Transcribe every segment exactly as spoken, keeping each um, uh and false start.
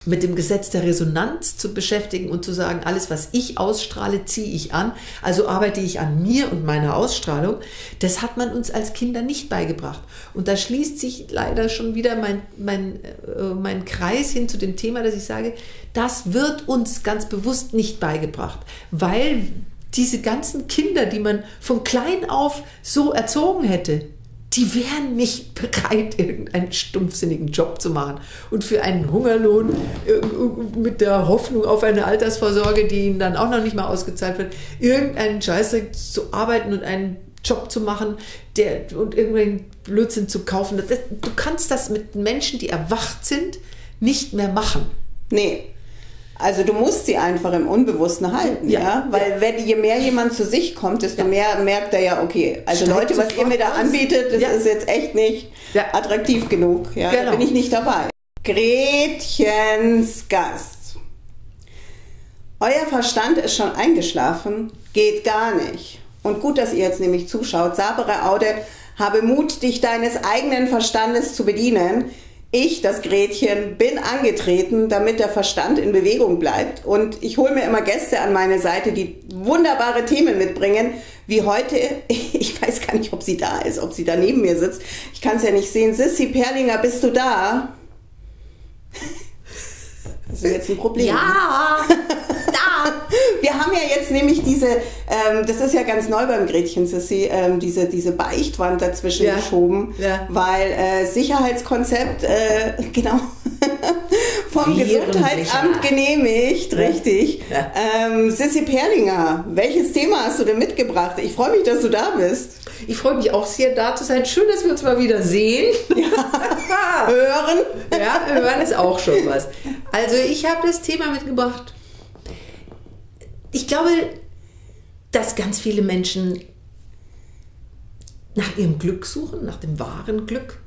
mit dem Gesetz der Resonanz zu beschäftigen und zu sagen, alles, was ich ausstrahle, ziehe ich an. Also arbeite ich an mir und meiner Ausstrahlung. Das hat man uns als Kinder nicht beigebracht. Und da schließt sich leider schon wieder mein, mein, äh, mein Kreis hin zu dem Thema, dass ich sage, das wird uns ganz bewusst nicht beigebracht, weil diese ganzen Kinder, die man von klein auf so erzogen hätte, die wären nicht bereit, irgendeinen stumpfsinnigen Job zu machen und für einen Hungerlohn mit der Hoffnung auf eine Altersvorsorge, die ihnen dann auch noch nicht mal ausgezahlt wird, irgendeinen Scheißdreck zu arbeiten und einen Job zu machen der, und irgendeinen Blödsinn zu kaufen. Das, du kannst das mit Menschen, die erwacht sind, nicht mehr machen. Nee. Also du musst sie einfach im Unbewussten halten, ja, ja? Weil ja. Wenn, je mehr jemand zu sich kommt, desto ja. mehr merkt er ja, okay, also Steigt Leute, was ihr mir da anbietet, das ja. ist jetzt echt nicht ja. attraktiv genug, ja, genau. Da bin ich nicht dabei. Gretchens Gast. Euer Verstand ist schon eingeschlafen, geht gar nicht. Und gut, dass ihr jetzt nämlich zuschaut. Sabere Aude, habe Mut, dich deines eigenen Verstandes zu bedienen. Ich, das Gretchen, bin angetreten, damit der Verstand in Bewegung bleibt. Und ich hole mir immer Gäste an meine Seite, die wunderbare Themen mitbringen, wie heute. Ich weiß gar nicht, ob sie da ist, ob sie da neben mir sitzt. Ich kann es ja nicht sehen. Sissi Perlinger, bist du da? Das ist jetzt ein Problem. Ja, da. Wir haben ja jetzt nämlich diese, ähm, das ist ja ganz neu beim Gretchen, Sissi, ähm, diese, diese Beichtwand dazwischen ja. geschoben, ja. weil äh, Sicherheitskonzept, äh, genau, vom Gesundheitsamt genehmigt, ja. richtig. Ja. Ähm, Sissi Perlinger, welches Thema hast du denn mitgebracht? Ich freue mich, dass du da bist. Ich freue mich auch sehr, da zu sein. Schön, dass wir uns mal wieder sehen. Ja. Hören. Ja, hören ist auch schon was. Also ich habe das Thema mitgebracht. Ich glaube, dass ganz viele Menschen nach ihrem Glück suchen, nach dem wahren Glück.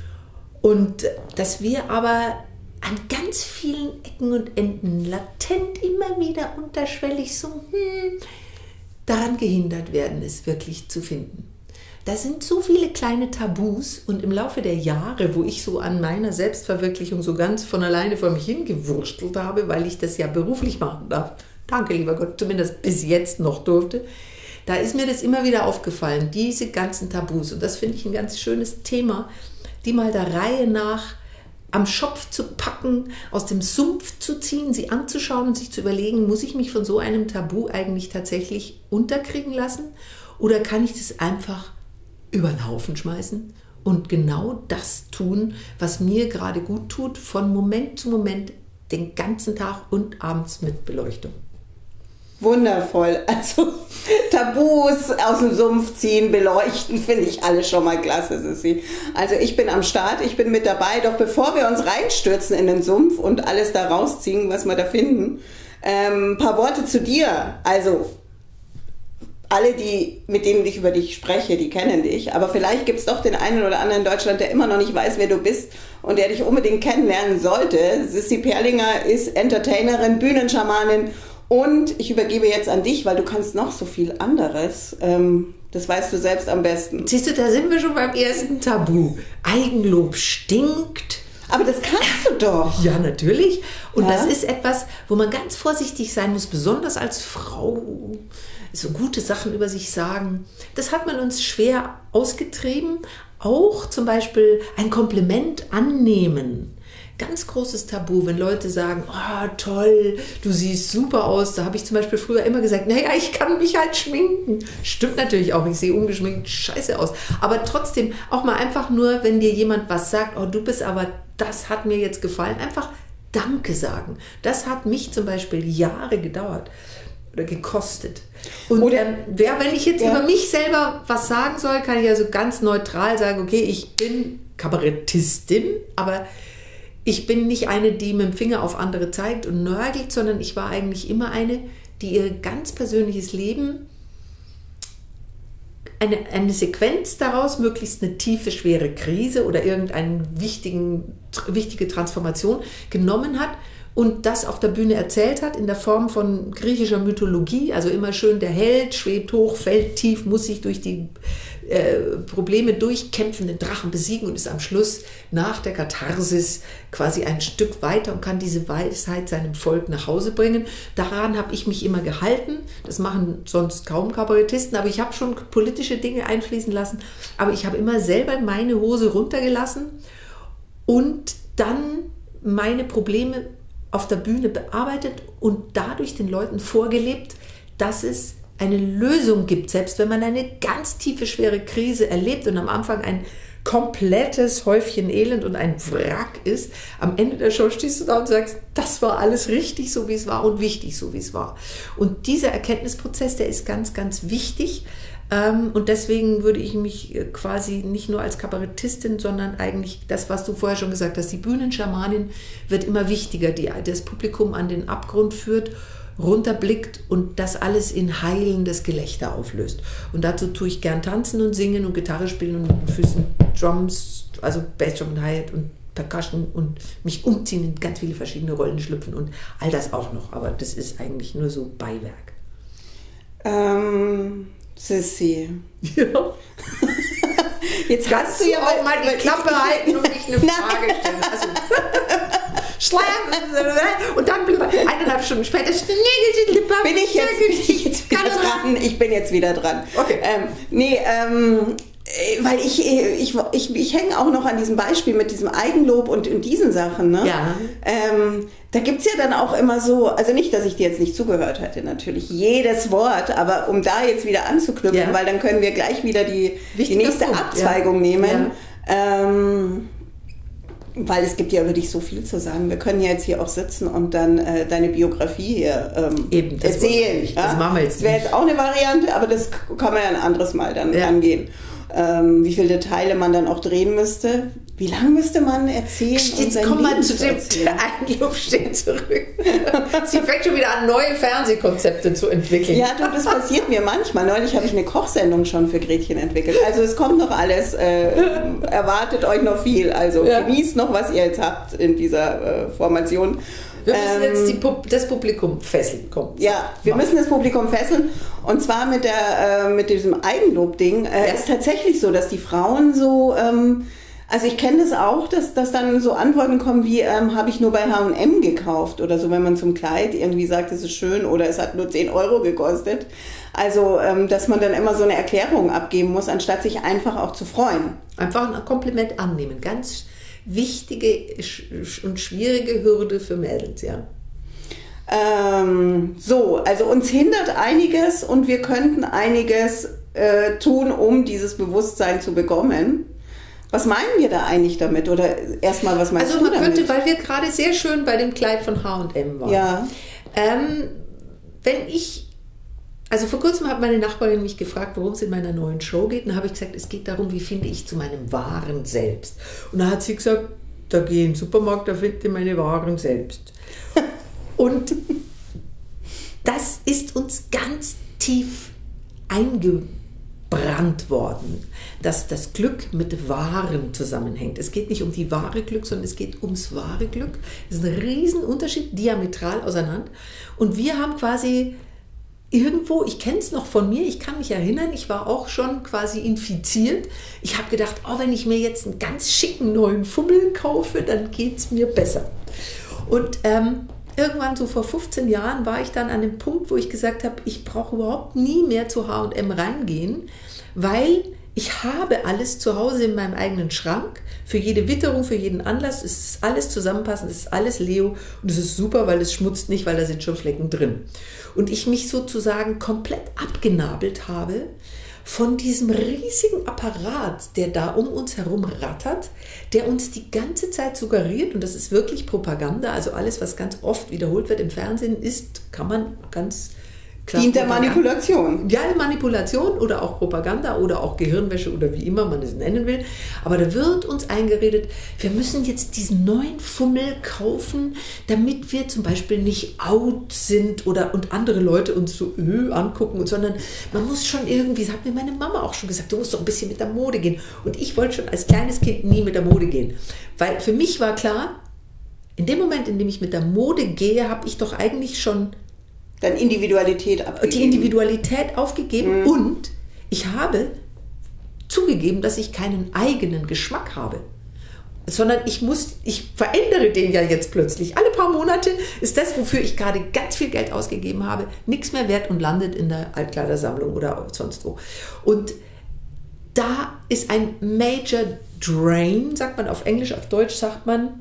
Und dass wir aber an ganz vielen Ecken und Enden latent immer wieder unterschwellig so hm, daran gehindert werden, es wirklich zu finden. Da sind so viele kleine Tabus und im Laufe der Jahre, wo ich so an meiner Selbstverwirklichung so ganz von alleine vor mich hingewurstelt habe, weil ich das ja beruflich machen darf, danke lieber Gott, zumindest bis jetzt noch durfte, da ist mir das immer wieder aufgefallen, diese ganzen Tabus. Und das finde ich ein ganz schönes Thema, die mal der Reihe nach am Schopf zu packen, aus dem Sumpf zu ziehen, sie anzuschauen und sich zu überlegen, muss ich mich von so einem Tabu eigentlich tatsächlich unterkriegen lassen oder kann ich das einfach über den Haufen schmeißen und genau das tun, was mir gerade gut tut, von Moment zu Moment, den ganzen Tag und abends mit Beleuchtung. Wundervoll. Also Tabus aus dem Sumpf ziehen, beleuchten, finde ich alles schon mal klasse, Sissi. Also ich bin am Start, ich bin mit dabei. Doch bevor wir uns reinstürzen in den Sumpf und alles da rausziehen, was wir da finden, ähm, ein paar Worte zu dir. Also alle, die, mit denen ich über dich spreche, die kennen dich. Aber vielleicht gibt es doch den einen oder anderen in Deutschland, der immer noch nicht weiß, wer du bist und der dich unbedingt kennenlernen sollte. Sissi Perlinger ist Entertainerin, Bühnenschamanin und ich übergebe jetzt an dich, weil du kannst noch so viel anderes. Ähm, das weißt du selbst am besten. Siehst du, da sind wir schon beim ersten Tabu. Eigenlob stinkt. Aber das kannst du doch. Ja, natürlich. Und ja? Das ist etwas, wo man ganz vorsichtig sein muss, besonders als Frau. So gute Sachen über sich sagen. Das hat man uns schwer ausgetrieben. Auch zum Beispiel ein Kompliment annehmen. Ganz großes Tabu, wenn Leute sagen, oh toll, du siehst super aus. Da habe ich zum Beispiel früher immer gesagt, naja, ich kann mich halt schminken. Stimmt natürlich auch, ich sehe ungeschminkt scheiße aus. Aber trotzdem, auch mal einfach nur, wenn dir jemand was sagt, oh du bist aber, das hat mir jetzt gefallen, einfach Danke sagen. Das hat mich zum Beispiel Jahre gedauert oder gekostet. Und oder, ähm, ja, wenn ich jetzt ja. über mich selber was sagen soll, kann ich also ganz neutral sagen, okay, ich bin Kabarettistin, aber ich bin nicht eine, die mit dem Finger auf andere zeigt und nörgelt, sondern ich war eigentlich immer eine, die ihr ganz persönliches Leben, eine, eine Sequenz daraus, möglichst eine tiefe, schwere Krise oder irgendeinen wichtigen wichtige Transformation genommen hat und das auf der Bühne erzählt hat in der Form von griechischer Mythologie, also immer schön der Held, schwebt hoch, fällt tief, muss sich durch die äh, Probleme durchkämpfen, den Drachen besiegen und ist am Schluss nach der Katharsis quasi ein Stück weiter und kann diese Weisheit seinem Volk nach Hause bringen. Daran habe ich mich immer gehalten. Das machen sonst kaum Kabarettisten, aber ich habe schon politische Dinge einfließen lassen. Aber ich habe immer selber meine Hose runtergelassen und dann meine Probleme auf der Bühne bearbeitet und dadurch den Leuten vorgelebt, dass es eine Lösung gibt, selbst wenn man eine ganz tiefe, schwere Krise erlebt und am Anfang ein komplettes Häufchen Elend und ein Wrack ist. Am Ende der Show stehst du da und sagst, das war alles richtig, so wie es war und wichtig, so wie es war. Und dieser Erkenntnisprozess, der ist ganz, ganz wichtig. Und deswegen würde ich mich quasi nicht nur als Kabarettistin, sondern eigentlich das, was du vorher schon gesagt hast, die Bühnenschamanin wird immer wichtiger, die das Publikum an den Abgrund führt, runterblickt und das alles in heilendes Gelächter auflöst. Und dazu tue ich gern tanzen und singen und Gitarre spielen und mit den Füßen Drums, also Bassdrum und Hi-Hat und Percussion und mich umziehen in ganz viele verschiedene Rollen schlüpfen und all das auch noch. Aber das ist eigentlich nur so Beiwerk. Ähm, Sissi. Ja. Jetzt kannst du ja auch mal die Klappe halten und mich eine Frage stellen. Also, Schlam! Und dann eineinhalb Stunden später bin ich jetzt, bin ich jetzt wieder dran. Ich bin jetzt wieder dran. Okay. Ähm, nee, ähm, weil ich, ich, ich, ich hänge auch noch an diesem Beispiel mit diesem Eigenlob und, und diesen Sachen. Ne? Ja. Ähm, da gibt es ja dann auch immer so, also nicht, dass ich dir jetzt nicht zugehört hätte, natürlich jedes Wort, aber um da jetzt wieder anzuknüpfen, ja. weil dann können wir gleich wieder die, die nächste Punkt. Abzweigung ja. nehmen. Ja. Ähm, Weil es gibt ja über dich so viel zu sagen. Wir können ja jetzt hier auch sitzen und dann äh, deine Biografie hier ähm, Eben, das erzählen. Ich, ja? Das machen wir jetzt nicht. Das wäre jetzt auch eine Variante, aber das kann man ja ein anderes Mal dann ja. angehen. Ähm, wie viele Teile man dann auch drehen müsste. Wie lange müsste man erzählen? Jetzt kommen wir zu dem Eigenlob steht zurück. Sie fängt schon wieder an, neue Fernsehkonzepte zu entwickeln. Ja, du, das passiert mir manchmal. Neulich habe ich eine Kochsendung schon für Gretchen entwickelt. Also es kommt noch alles. Äh, erwartet euch noch viel. Also ja. genießt noch, was ihr jetzt habt in dieser äh, Formation. Wir müssen ähm, jetzt die Pub- das Publikum fesseln. Komm, ja, wir machen. müssen das Publikum fesseln. Und zwar mit, der, äh, mit diesem Eigenlob-Ding. Äh, ja. ist tatsächlich so, dass die Frauen so... Ähm, Also ich kenne das auch, dass, dass dann so Antworten kommen wie, ähm, habe ich nur bei H und M gekauft oder so, wenn man zum Kleid irgendwie sagt, es ist schön oder es hat nur zehn Euro gekostet. Also, ähm, dass man dann immer so eine Erklärung abgeben muss, anstatt sich einfach auch zu freuen. Einfach ein Kompliment annehmen. Ganz wichtige und schwierige Hürde für Mädels, ja. Ähm, so, also uns hindert einiges und wir könnten einiges äh, tun, um dieses Bewusstsein zu bekommen. Was meinen wir da eigentlich damit? Oder erstmal, was meinst also du man damit? Könnte, weil wir gerade sehr schön bei dem Kleid von H und M waren. Ja. Ähm, wenn ich, also vor kurzem hat meine Nachbarin mich gefragt, worum es in meiner neuen Show geht. Und da habe ich gesagt, es geht darum, wie finde ich zu meinem wahren Selbst. Und da hat sie gesagt, da gehe ich in den Supermarkt, da finde ich meine wahren Selbst. Und das ist uns ganz tief eingebrannt worden, dass das Glück mit Wahrem zusammenhängt. Es geht nicht um die wahre Glück, sondern es geht ums wahre Glück. Das ist ein Riesenunterschied, diametral auseinander. Und wir haben quasi irgendwo, ich kenne es noch von mir, ich kann mich erinnern, ich war auch schon quasi infiziert. Ich habe gedacht, oh, wenn ich mir jetzt einen ganz schicken neuen Fummel kaufe, dann geht es mir besser. Und ähm, irgendwann so vor fünfzehn Jahren war ich dann an dem Punkt, wo ich gesagt habe, ich brauche überhaupt nie mehr zu H und M reingehen, weil ich habe alles zu Hause in meinem eigenen Schrank. Für jede Witterung, für jeden Anlass, es ist alles zusammenpassend, es ist alles Leo und es ist super, weil es schmutzt nicht, weil da sind schon Flecken drin. Und ich mich sozusagen komplett abgenabelt habe von diesem riesigen Apparat, der da um uns herum rattert, der uns die ganze Zeit suggeriert, und das ist wirklich Propaganda, also alles, was ganz oft wiederholt wird im Fernsehen, ist, kann man ganz Klar, dient der Manipulation. Ja, Manipulation oder auch Propaganda oder auch Gehirnwäsche oder wie immer man es nennen will. Aber da wird uns eingeredet, wir müssen jetzt diesen neuen Fummel kaufen, damit wir zum Beispiel nicht out sind oder und andere Leute uns so öh, angucken, sondern man muss schon irgendwie, das hat mir meine Mama auch schon gesagt, du musst doch ein bisschen mit der Mode gehen. Und ich wollte schon als kleines Kind nie mit der Mode gehen. Weil für mich war klar, in dem Moment, in dem ich mit der Mode gehe, habe ich doch eigentlich schon Dann Individualität abgegeben. die Individualität aufgegeben Mhm. und ich habe zugegeben, dass ich keinen eigenen Geschmack habe. Sondern ich muss, ich verändere den ja jetzt plötzlich. Alle paar Monate ist das, wofür ich gerade ganz viel Geld ausgegeben habe, nichts mehr wert und landet in der Altkleidersammlung oder sonst wo. Und da ist ein Major Drain, sagt man auf Englisch, auf Deutsch sagt man,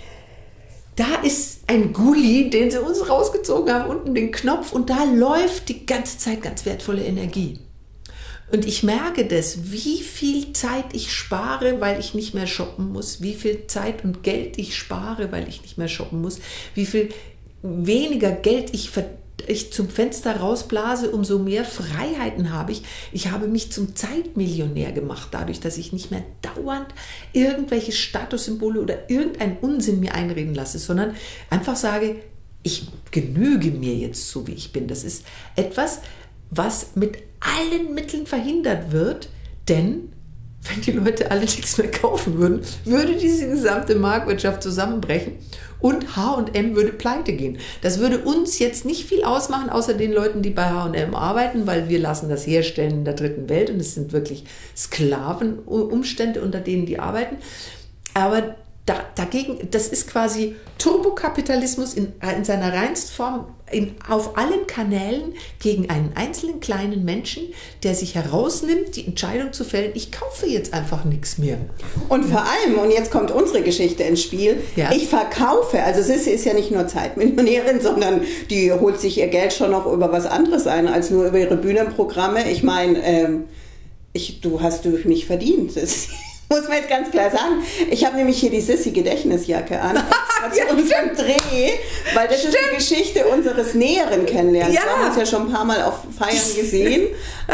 da ist ein Gully, den sie uns rausgezogen haben, unten den Knopf und da läuft die ganze Zeit ganz wertvolle Energie. Und ich merke das, wie viel Zeit ich spare, weil ich nicht mehr shoppen muss, wie viel Zeit und Geld ich spare, weil ich nicht mehr shoppen muss, wie viel weniger Geld ich verdiene. Ich zum Fenster rausblase, umso mehr Freiheiten habe ich. Ich habe mich zum Zeitmillionär gemacht, dadurch, dass ich nicht mehr dauernd irgendwelche Statussymbole oder irgendeinen Unsinn mir einreden lasse, sondern einfach sage, ich genüge mir jetzt so, wie ich bin. Das ist etwas, was mit allen Mitteln verhindert wird, denn wenn die Leute alle nichts mehr kaufen würden, würde diese gesamte Marktwirtschaft zusammenbrechen und H und M würde pleite gehen. Das würde uns jetzt nicht viel ausmachen, außer den Leuten, die bei H und M arbeiten, weil wir lassen das herstellen in der dritten Welt und es sind wirklich Sklavenumstände, unter denen die arbeiten. Aber da, dagegen, das ist quasi Turbokapitalismus in, in seiner reinsten Form in, auf allen Kanälen gegen einen einzelnen kleinen Menschen, der sich herausnimmt, die Entscheidung zu fällen, ich kaufe jetzt einfach nichts mehr. Und vor allem, und jetzt kommt unsere Geschichte ins Spiel, ja. ich verkaufe, also Sissi ist ja nicht nur Zeitmillionärin, sondern die holt sich ihr Geld schon noch über was anderes ein, als nur über ihre Bühnenprogramme. Ich meine, ähm, ich, du hast durch mich verdient, Sissi. Muss man jetzt ganz klar sagen. Ich habe nämlich hier die Sissi-Gedächtnisjacke an. Zu ja, unserem Dreh, weil das stimmt. ist die Geschichte unseres näheren Kennenlernens. Ja. Wir haben uns ja schon ein paar Mal auf Feiern gesehen.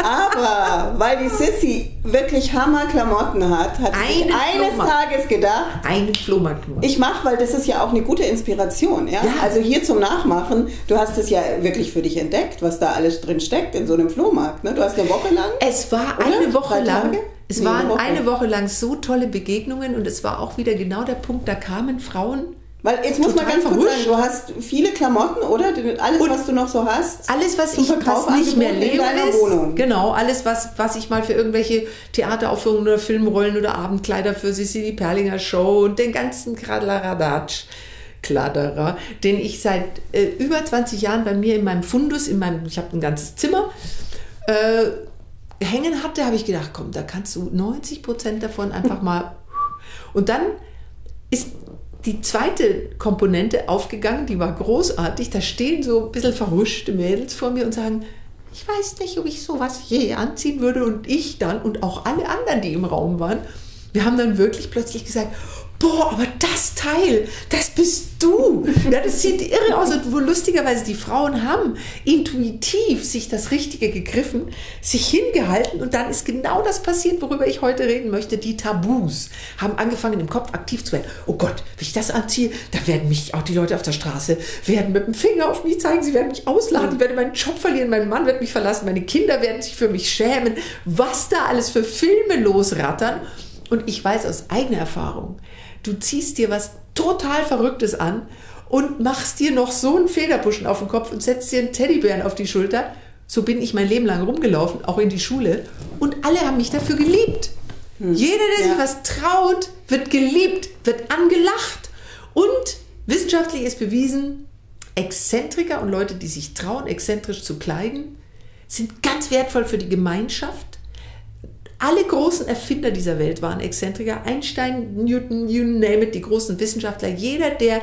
Aber weil die Sissi wirklich Hammer-Klamotten hat, hat sie eines Tages gedacht, einen Flohmarkt gemacht. Ich mache, weil das ist ja auch eine gute Inspiration. Ja? Ja. Also hier zum Nachmachen, du hast es ja wirklich für dich entdeckt, was da alles drin steckt in so einem Flohmarkt. Ne? Du hast eine Woche lang. Es war oder? eine Woche Drei lang. Tage? Es nee, waren eine Woche. eine Woche lang so tolle Begegnungen und es war auch wieder genau der Punkt, da kamen Frauen. Weil jetzt muss man ganz kurz sagen, du hast viele Klamotten, oder? Alles, und was du noch so hast. Alles, was ich was nicht mehr lebe, ist. Wohnung. Genau, alles, was, was ich mal für irgendwelche Theateraufführungen oder Filmrollen oder Abendkleider für Sissi die Perlinger Show und den ganzen Kradleradatsch. Kladderer, den ich seit äh, über zwanzig Jahren bei mir in meinem Fundus, in meinem, ich habe ein ganzes Zimmer, äh, hängen hatte, habe ich gedacht, komm, da kannst du neunzig Prozent davon einfach mal. Und dann ist die zweite Komponente aufgegangen, die war großartig. Da stehen so ein bisschen verhuschte Mädels vor mir und sagen, ich weiß nicht, ob ich sowas je anziehen würde. Und ich dann und auch alle anderen, die im Raum waren, wir haben dann wirklich plötzlich gesagt, boah, aber das Teil, das bist du. Ja, das sieht irre aus. Und wo lustigerweise die Frauen haben intuitiv sich das Richtige gegriffen, sich hingehalten und dann ist genau das passiert, worüber ich heute reden möchte. Die Tabus haben angefangen im Kopf aktiv zu werden. Oh Gott, wenn ich das anziehe, da werden mich auch die Leute auf der Straße werden mit dem Finger auf mich zeigen, sie werden mich ausladen, ich werde meinen Job verlieren, mein Mann wird mich verlassen, meine Kinder werden sich für mich schämen. Was da alles für Filme losrattern. Und ich weiß aus eigener Erfahrung, du ziehst dir was total Verrücktes an und machst dir noch so einen Federbuschen auf den Kopf und setzt dir einen Teddybären auf die Schulter. So bin ich mein Leben lang rumgelaufen, auch in die Schule. Und alle haben mich dafür geliebt. Hm. Jeder, der ja. sich was traut, wird geliebt, wird angelacht. Und wissenschaftlich ist bewiesen, Exzentriker und Leute, die sich trauen, exzentrisch zu kleiden, sind ganz wertvoll für die Gemeinschaft. Alle großen Erfinder dieser Welt waren Exzentriker. Einstein, Newton, you name it, die großen Wissenschaftler. Jeder, der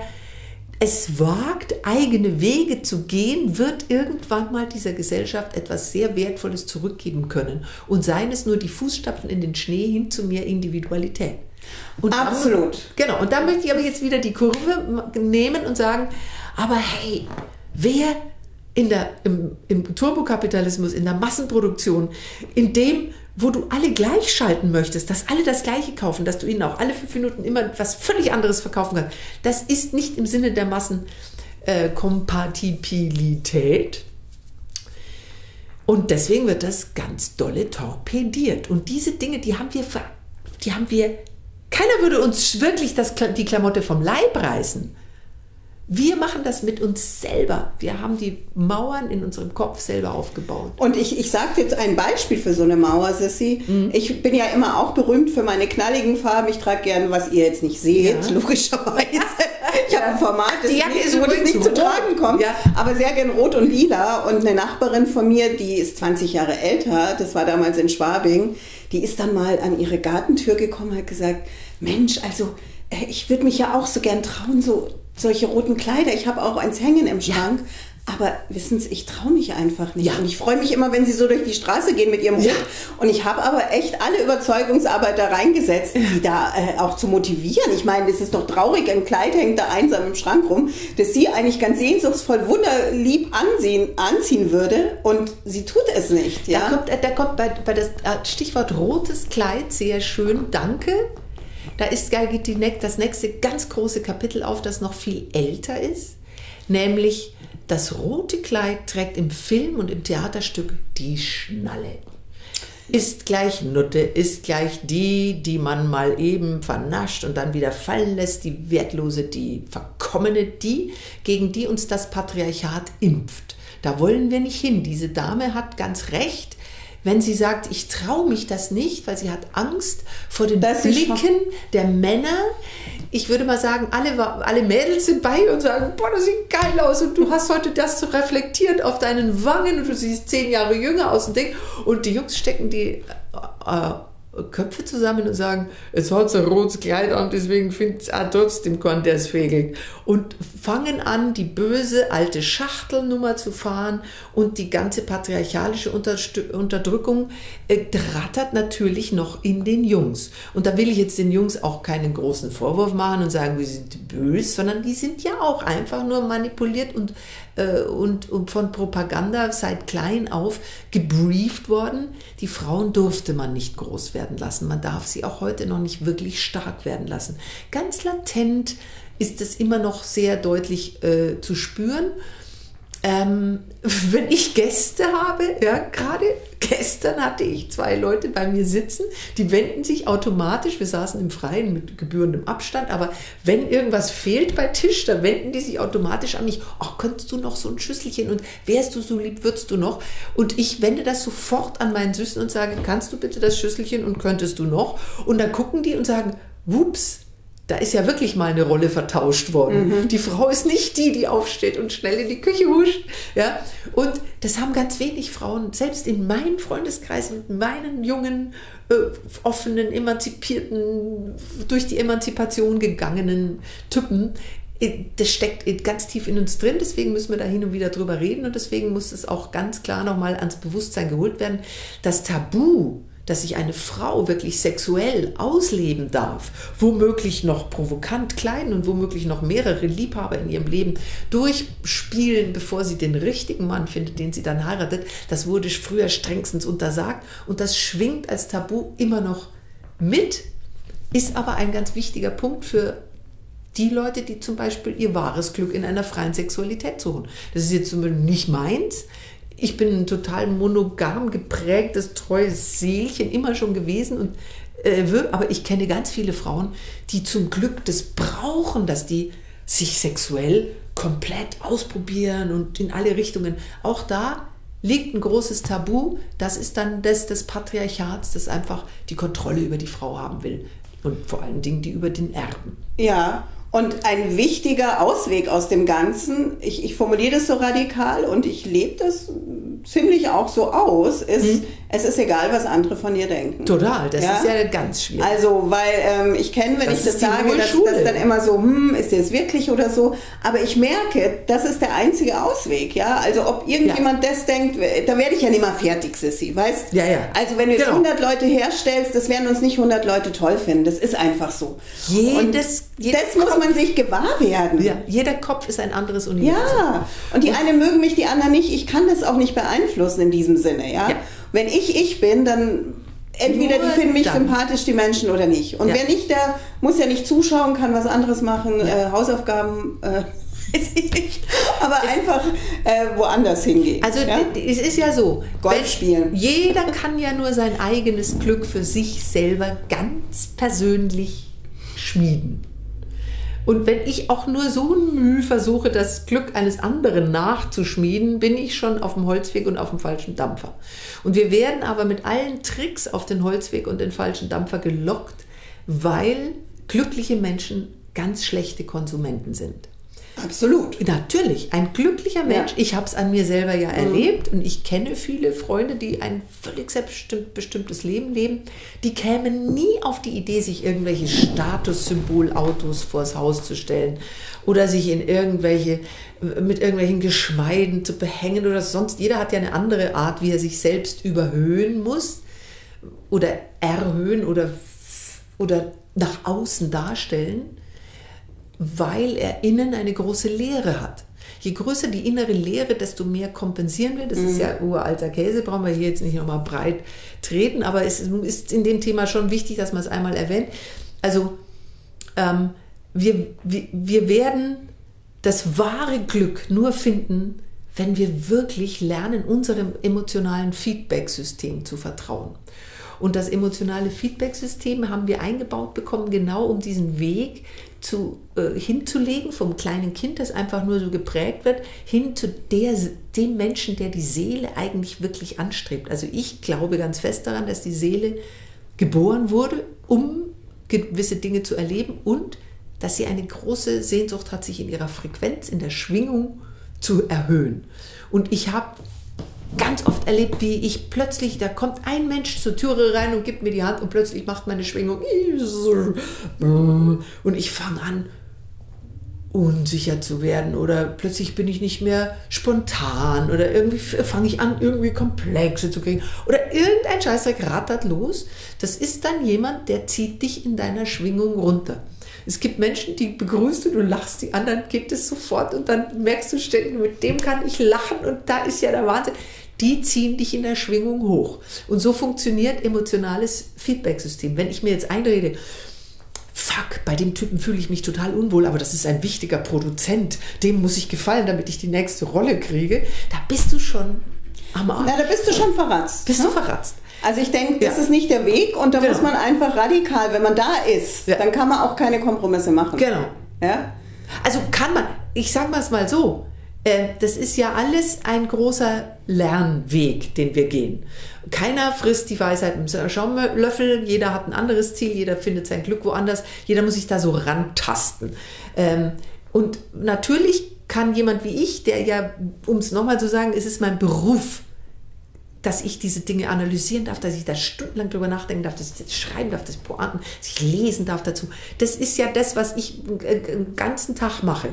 es wagt, eigene Wege zu gehen, wird irgendwann mal dieser Gesellschaft etwas sehr Wertvolles zurückgeben können. Und seien es nur die Fußstapfen in den Schnee hin zu mehr Individualität. Und absolut. Dann, genau. Und da möchte ich aber jetzt wieder die Kurve nehmen und sagen, aber hey, wer in der, im, im Turbokapitalismus, in der Massenproduktion, in dem, wo du alle gleich schalten möchtest, dass alle das Gleiche kaufen, dass du ihnen auch alle fünf Minuten immer was völlig anderes verkaufen kannst, das ist nicht im Sinne der Massenkompatibilität. Und deswegen wird das ganz dolle torpediert. Und diese Dinge, die haben wir, die haben wir, keiner würde uns wirklich das, die Klamotte vom Leib reißen. Wir machen das mit uns selber. Wir haben die Mauern in unserem Kopf selber aufgebaut. Und ich, ich sage dir jetzt ein Beispiel für so eine Mauer, Sissi. Mhm. Ich bin ja immer auch berühmt für meine knalligen Farben. Ich trage gerne, was ihr jetzt nicht seht, ja. logischerweise. Ich habe ein Format, das die ist, wo das nicht rot. zu tragen kommt, ja. aber sehr gern rot und lila. Und eine Nachbarin von mir, die ist zwanzig Jahre älter, das war damals in Schwabing, die ist dann mal an ihre Gartentür gekommen und hat gesagt, Mensch, also ich würde mich ja auch so gern trauen, so solche roten Kleider. Ich habe auch eins hängen im Schrank. Ja. Aber wissen Sie, ich traue mich einfach nicht. Ja. Und ich freue mich immer, wenn Sie so durch die Straße gehen mit Ihrem Hund. Ja. Und ich habe aber echt alle Überzeugungsarbeit da reingesetzt, die da äh, auch zu motivieren. Ich meine, das ist doch traurig, ein Kleid hängt da einsam im Schrank rum, das sie eigentlich ganz sehnsuchtsvoll, wunderlieb ansehen, anziehen würde. Und sie tut es nicht. Ja? Da kommt, da kommt bei, bei das Stichwort rotes Kleid sehr schön, danke. Da ist, da geht die, das nächste ganz große Kapitel auf, das noch viel älter ist. Nämlich das rote Kleid trägt im Film und im Theaterstück die Schnalle. Ist gleich Nutte, ist gleich die, die man mal eben vernascht und dann wieder fallen lässt, die wertlose, die verkommene, die, gegen die uns das Patriarchat impft. Da wollen wir nicht hin. Diese Dame hat ganz recht, wenn sie sagt, ich traue mich das nicht, weil sie hat Angst vor den das Blicken der Männer. Ich würde mal sagen, alle, alle Mädels sind bei ihr und sagen, boah, das sieht geil aus und du hast heute das so reflektiert auf deinen Wangen und du siehst zehn Jahre jünger aus dem Ding. Und die Jungs stecken die äh, Köpfe zusammen und sagen, es hat so ein rotes Kleid an, deswegen findet es auch trotzdem kann der es fegelt. Und fangen an, die böse alte Schachtelnummer zu fahren und die ganze patriarchalische Unterdrückung äh, rattert natürlich noch in den Jungs. Und da will ich jetzt den Jungs auch keinen großen Vorwurf machen und sagen, wir sind böse, sondern die sind ja auch einfach nur manipuliert und, äh, und, und von Propaganda seit klein auf gebrieft worden. Die Frauen durfte man nicht groß werden lassen. Man darf sie auch heute noch nicht wirklich stark werden lassen. Ganz latent ist es immer noch sehr deutlich äh, zu spüren. Ähm, wenn ich Gäste habe, ja, gerade gestern hatte ich zwei Leute bei mir sitzen, die wenden sich automatisch, wir saßen im Freien mit gebührendem Abstand, aber wenn irgendwas fehlt bei Tisch, dann wenden die sich automatisch an mich, ach, könntest du noch so ein Schüsselchen und wärst du so lieb, würdest du noch? Und ich wende das sofort an meinen Süßen und sage, kannst du bitte das Schüsselchen und könntest du noch? Und dann gucken die und sagen, wups, da ist ja wirklich mal eine Rolle vertauscht worden. Mhm. Die Frau ist nicht die, die aufsteht und schnell in die Küche huscht. Ja? Und das haben ganz wenig Frauen, selbst in meinem Freundeskreis, mit meinen jungen, äh, offenen, emanzipierten, durch die Emanzipation gegangenen Typen. Das steckt ganz tief in uns drin, deswegen müssen wir da hin und wieder drüber reden und deswegen muss es auch ganz klar nochmal ans Bewusstsein geholt werden. Das Tabu, dass sich eine Frau wirklich sexuell ausleben darf, womöglich noch provokant kleiden und womöglich noch mehrere Liebhaber in ihrem Leben durchspielen, bevor sie den richtigen Mann findet, den sie dann heiratet, das wurde früher strengstens untersagt und das schwingt als Tabu immer noch mit, ist aber ein ganz wichtiger Punkt für die Leute, die zum Beispiel ihr wahres Glück in einer freien Sexualität suchen. Das ist jetzt zum Beispiel nicht meins. Ich bin ein total monogam geprägtes, treues Seelchen, immer schon gewesen. Und, äh, aber ich kenne ganz viele Frauen, die zum Glück das brauchen, dass die sich sexuell komplett ausprobieren und in alle Richtungen. Auch da liegt ein großes Tabu. Das ist dann das des Patriarchats, das einfach die Kontrolle über die Frau haben will. Und vor allen Dingen die über den Erben. Ja. Und ein wichtiger Ausweg aus dem Ganzen, ich, ich formuliere das so radikal und ich lebe das ziemlich auch so aus, ist, mhm. es ist egal, was andere von dir denken. Total, das ja? ist ja ganz schwierig. Also, weil ähm, ich kenne, wenn das ich das sage, dass das dann immer so, hm, ist das wirklich oder so. Aber ich merke, das ist der einzige Ausweg, ja. Also, ob irgendjemand ja. das denkt, da werde ich ja nicht mal fertig, Sissi, weißt? Ja, ja. Also, wenn du jetzt genau. hundert Leute herstellst, das werden uns nicht hundert Leute toll finden. Das ist einfach so. Jedes, und das muss man sich gewahr werden. Ja, jeder Kopf ist ein anderes Universum. Ja, und die und einen mögen mich, die anderen nicht. Ich kann das auch nicht beeinflussen in diesem Sinne, ja. ja. Wenn ich ich bin, dann entweder Nur die finden mich dann. sympathisch, die Menschen, oder nicht. Und ja. wer nicht, der muss ja nicht zuschauen, kann was anderes machen, ja. äh, Hausaufgaben, äh, weiß ich nicht, aber es einfach äh, woanders hingehen. Also ja? es ist ja so, Golf spielen. Jeder kann ja nur sein eigenes Glück für sich selber ganz persönlich schmieden. Und wenn ich auch nur so Mühe versuche, das Glück eines anderen nachzuschmieden, bin ich schon auf dem Holzweg und auf dem falschen Dampfer. Und wir werden aber mit allen Tricks auf den Holzweg und den falschen Dampfer gelockt, weil glückliche Menschen ganz schlechte Konsumenten sind. Absolut. Natürlich, ein glücklicher Mensch, ja. ich habe es an mir selber ja erlebt, mhm. und ich kenne viele Freunde, die ein völlig selbstbestimmtes Leben leben, die kämen nie auf die Idee, sich irgendwelche Statussymbolautos vors Haus zu stellen oder sich in irgendwelche, mit irgendwelchen Geschmeiden zu behängen oder sonst. Jeder hat ja eine andere Art, wie er sich selbst überhöhen muss oder erhöhen oder, oder nach außen darstellen, weil er innen eine große Leere hat. Je größer die innere Leere, desto mehr kompensieren wir. Das mhm. ist ja uralter Käse, brauchen wir hier jetzt nicht nochmal breit treten, aber es ist in dem Thema schon wichtig, dass man es einmal erwähnt. Also ähm, wir, wir, wir werden das wahre Glück nur finden, wenn wir wirklich lernen, unserem emotionalen Feedback-System zu vertrauen. Und das emotionale Feedback-System haben wir eingebaut bekommen, genau um diesen Weg zu, äh, hinzulegen, vom kleinen Kind, das einfach nur so geprägt wird, hin zu der, dem Menschen, der die Seele eigentlich wirklich anstrebt. Also ich glaube ganz fest daran, dass die Seele geboren wurde, um gewisse Dinge zu erleben und dass sie eine große Sehnsucht hat, sich in ihrer Frequenz, in der Schwingung zu erhöhen. Und ich habe ganz oft erlebt, wie ich plötzlich, da kommt ein Mensch zur Türe rein und gibt mir die Hand und plötzlich macht meine Schwingung und ich fange an, unsicher zu werden oder plötzlich bin ich nicht mehr spontan oder irgendwie fange ich an, irgendwie Komplexe zu kriegen oder irgendein Scheißdreck rattert los. Das ist dann jemand, der zieht dich in deiner Schwingung runter. Es gibt Menschen, die begrüßt du, du lachst, die anderen geht es sofort und dann merkst du ständig, mit dem kann ich lachen und da ist ja der Wahnsinn. Die ziehen dich in der Schwingung hoch. Und so funktioniert emotionales Feedback-System. Wenn ich mir jetzt einrede, fuck, bei dem Typen fühle ich mich total unwohl, aber das ist ein wichtiger Produzent, dem muss ich gefallen, damit ich die nächste Rolle kriege, da bist du schon am Arsch. Na, da bist du schon verratzt. Bist ne? du verratzt. Also ich denke, das ja. ist nicht der Weg und da genau. muss man einfach radikal, wenn man da ist, ja. dann kann man auch keine Kompromisse machen. Genau. Ja? Also kann man, ich sage mal es mal so, äh, das ist ja alles ein großer Lernweg, den wir gehen. Keiner frisst die Weisheit mit einem Schaumlöffel, jeder hat ein anderes Ziel, jeder findet sein Glück woanders, jeder muss sich da so rantasten. Ähm, und natürlich kann jemand wie ich, der ja, um es nochmal zu sagen, es ist mein Beruf, dass ich diese Dinge analysieren darf, dass ich da stundenlang drüber nachdenken darf, dass ich das schreiben darf, dass ich Pointen, dass ich lesen darf dazu. Das ist ja das, was ich den ganzen Tag mache.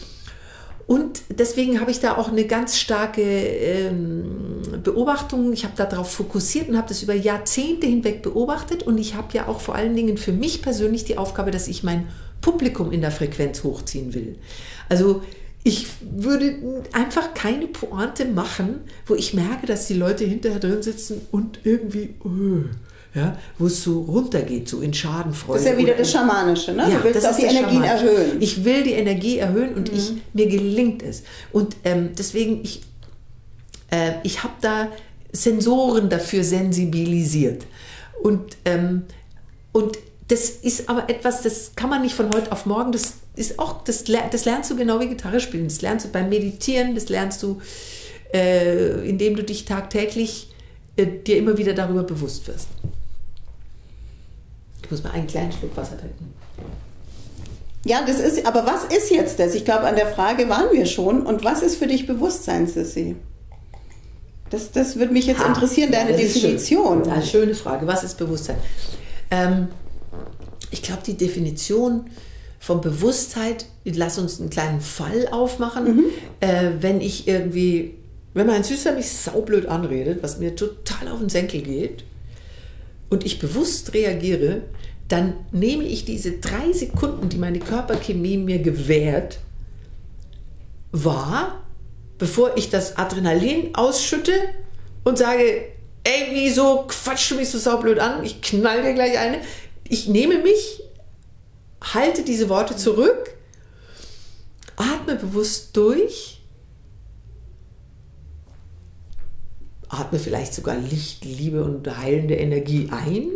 Und deswegen habe ich da auch eine ganz starke ähm, Beobachtung. Ich habe darauf fokussiert und habe das über Jahrzehnte hinweg beobachtet. Und ich habe ja auch vor allen Dingen für mich persönlich die Aufgabe, dass ich mein Publikum in der Frequenz hochziehen will. Also ich würde einfach keine Pointe machen, wo ich merke, dass die Leute hinterher drin sitzen und irgendwie, uh, ja, wo es so runtergeht, so in Schadenfreude. Das ist ja wieder das Schamanische, ne? Ja, du willst auch die Energien erhöhen. Ich will die Energie erhöhen und mhm. ich, mir gelingt es. Und ähm, deswegen, ich, äh, ich habe da Sensoren dafür sensibilisiert. Und, ähm, und das ist aber etwas, das kann man nicht von heute auf morgen, das ist auch, das, das lernst du genau wie Gitarre spielen, das lernst du beim Meditieren, das lernst du, äh, indem du dich tagtäglich äh, dir immer wieder darüber bewusst wirst. Ich muss mal einen kleinen Schluck Wasser trinken. Ja, das ist, aber was ist jetzt das? Ich glaube, an der Frage waren wir schon. Und was ist für dich Bewusstsein, Sissi? Das, das würde mich jetzt Ha, interessieren, deine ja, das ist Definition. schön. Ja, schöne Frage. Was ist Bewusstsein? Ähm, ich glaube, die Definition von Bewusstheit, lass uns einen kleinen Fall aufmachen. Mhm. Äh, wenn ich irgendwie, wenn mein Süßer mich saublöd anredet, was mir total auf den Senkel geht, und ich bewusst reagiere, dann nehme ich diese drei Sekunden, die meine Körperchemie mir gewährt, wahr, bevor ich das Adrenalin ausschütte und sage, ey, wieso quatschst du mich so saublöd an? Ich knall dir gleich eine. Ich nehme mich, halte diese Worte zurück, atme bewusst durch, atme vielleicht sogar Licht, Liebe und heilende Energie ein.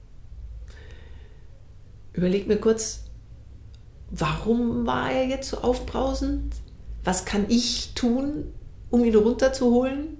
Überleg mir kurz, warum war er jetzt so aufbrausend? Was kann ich tun, um ihn runterzuholen?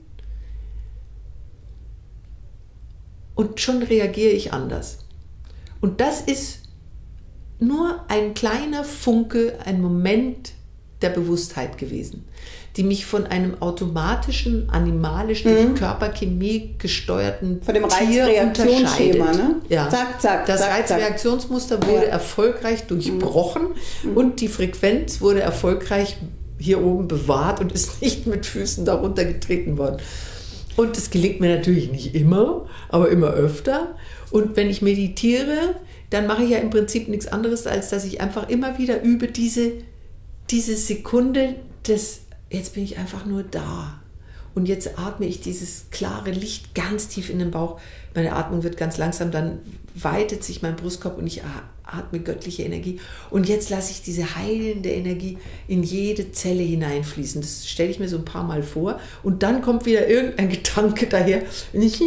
Und schon reagiere ich anders. Und das ist nur ein kleiner Funke, ein Moment der Bewusstheit gewesen, die mich von einem automatischen, animalischen, mhm. Körperchemie gesteuerten von dem Tier Reizreaktionsschema, ne? Ja. Zack, zack, das zack, Reizreaktionsmuster wurde ja. erfolgreich durchbrochen mhm. und die Frequenz wurde erfolgreich hier oben bewahrt und ist nicht mit Füßen darunter getreten worden. Und es gelingt mir natürlich nicht immer, aber immer öfter. Und wenn ich meditiere, dann mache ich ja im Prinzip nichts anderes, als dass ich einfach immer wieder übe, diese, diese Sekunde des, jetzt bin ich einfach nur da. Und jetzt atme ich dieses klare Licht ganz tief in den Bauch. Meine Atmung wird ganz langsam, dann weitet sich mein Brustkorb und ich atme göttliche Energie. Und jetzt lasse ich diese heilende Energie in jede Zelle hineinfließen. Das stelle ich mir so ein paar Mal vor. Und dann kommt wieder irgendein Gedanke daher. Und ich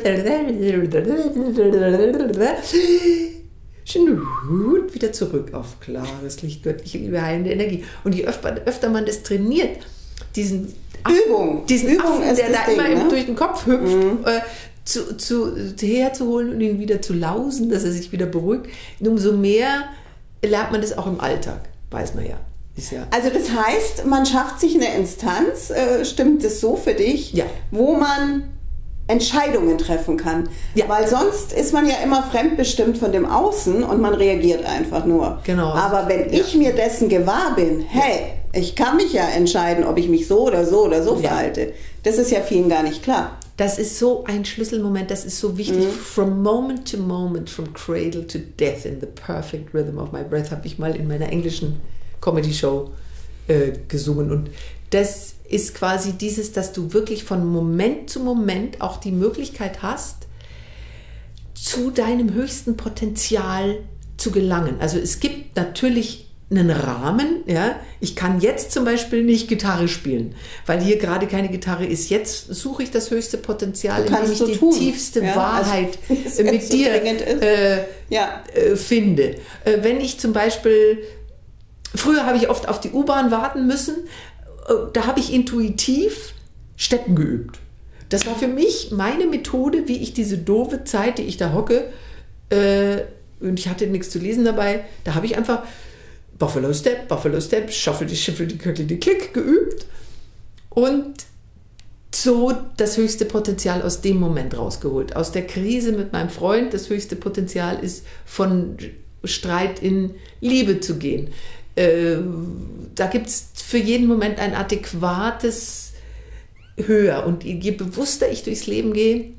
wieder zurück auf klares Licht, göttliche Liebe, heilende Energie. Und je öfter, öfter man das trainiert, diesen Übung, diesen Übung Affen, der da Ding, immer ne? durch den Kopf hüpft, mhm. äh, zu, zu, herzuholen und ihn wieder zu lausen, dass er sich wieder beruhigt. Und umso mehr lernt man das auch im Alltag, weiß man ja. Ist ja also das heißt, man schafft sich eine Instanz, äh, stimmt das so für dich, ja. wo man Entscheidungen treffen kann. Ja. Weil sonst ist man ja immer fremdbestimmt von dem Außen und man reagiert einfach nur. Genau. Aber wenn ja. ich mir dessen gewahr bin, hey, ja. ich kann mich ja entscheiden, ob ich mich so oder so oder so ja. verhalte. Das ist ja vielen gar nicht klar. Das ist so ein Schlüsselmoment, das ist so wichtig. Mhm. From moment to moment, from cradle to death in the perfect rhythm of my breath, habe ich mal in meiner englischen Comedy-Show äh, gesungen. Und das ist quasi dieses, dass du wirklich von Moment zu Moment auch die Möglichkeit hast, zu deinem höchsten Potenzial zu gelangen. Also es gibt natürlich einen Rahmen. Ja? Ich kann jetzt zum Beispiel nicht Gitarre spielen, weil hier gerade keine Gitarre ist. Jetzt suche ich das höchste Potenzial, indem ich so die tun. tiefste ja, Wahrheit also, mit so dir äh, ja. äh, finde. Äh, wenn ich zum Beispiel, früher habe ich oft auf die U-Bahn warten müssen, da habe ich intuitiv Steppen geübt. Das war für mich meine Methode, wie ich diese doofe Zeit, die ich da hocke, äh, und ich hatte nichts zu lesen dabei, da habe ich einfach Buffalo Step, Buffalo Step, Shuffle die Schiffel, die Köckel, die Klick geübt und so das höchste Potenzial aus dem Moment rausgeholt. Aus der Krise mit meinem Freund, das höchste Potenzial ist, von Streit in Liebe zu gehen. Äh, da gibt es für jeden Moment ein adäquates Höher. Und je bewusster ich durchs Leben gehe,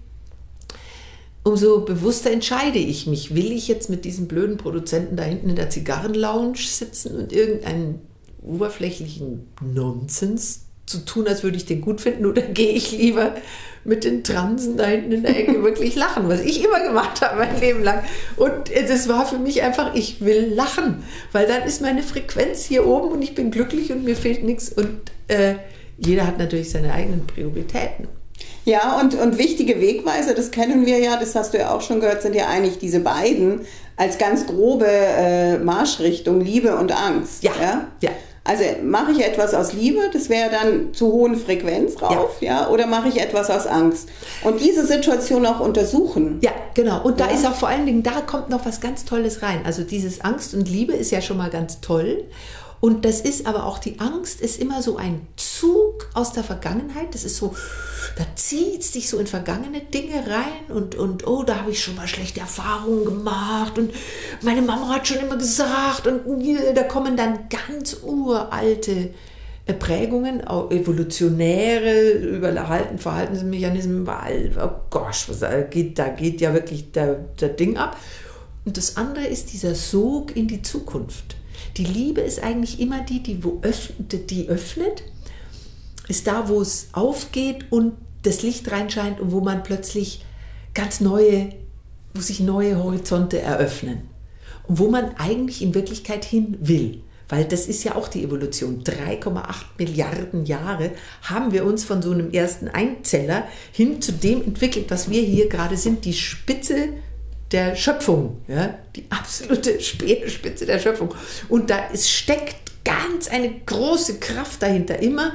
umso bewusster entscheide ich mich. Will ich jetzt mit diesem blöden Produzenten da hinten in der Zigarrenlounge sitzen und irgendeinen oberflächlichen Nonsens zu tun, als würde ich den gut finden, oder gehe ich lieber mit den Transen da hinten in der Ecke wirklich lachen, was ich immer gemacht habe mein Leben lang. Und das war für mich einfach, ich will lachen, weil dann ist meine Frequenz hier oben und ich bin glücklich und mir fehlt nichts. Und äh, jeder hat natürlich seine eigenen Prioritäten. Ja, und, und wichtige Wegweiser, das kennen wir ja, das hast du ja auch schon gehört, sind ja eigentlich diese beiden als ganz grobe äh, Marschrichtung, Liebe und Angst. Ja, ja. ja. Also mache ich etwas aus Liebe, das wäre dann zu hohen Frequenz rauf, ja. ja, oder mache ich etwas aus Angst? Und diese Situation auch untersuchen. Ja, genau. Und da ja. ist auch vor allen Dingen, da kommt noch was ganz Tolles rein. Also dieses Angst und Liebe ist ja schon mal ganz toll. Und das ist aber auch, die Angst ist immer so ein Zug aus der Vergangenheit. Das ist so, da zieht es dich so in vergangene Dinge rein und, und oh, da habe ich schon mal schlechte Erfahrungen gemacht und meine Mama hat schon immer gesagt und da kommen dann ganz uralte Prägungen, auch evolutionäre, überhalten Verhaltensmechanismen, weil, oh gosh, was, da, geht, da geht ja wirklich der, der Ding ab. Und das andere ist dieser Sog in die Zukunft. Die Liebe ist eigentlich immer die, die, wo öffnet, die öffnet, ist da, wo es aufgeht und das Licht reinscheint und wo man plötzlich ganz neue, wo sich neue Horizonte eröffnen und wo man eigentlich in Wirklichkeit hin will. Weil das ist ja auch die Evolution. drei Komma acht Milliarden Jahre haben wir uns von so einem ersten Einzeller hin zu dem entwickelt, was wir hier gerade sind, die Spitze der Schöpfung, ja? Die absolute Speerspitze der Schöpfung. Und da ist, steckt ganz eine große Kraft dahinter, immer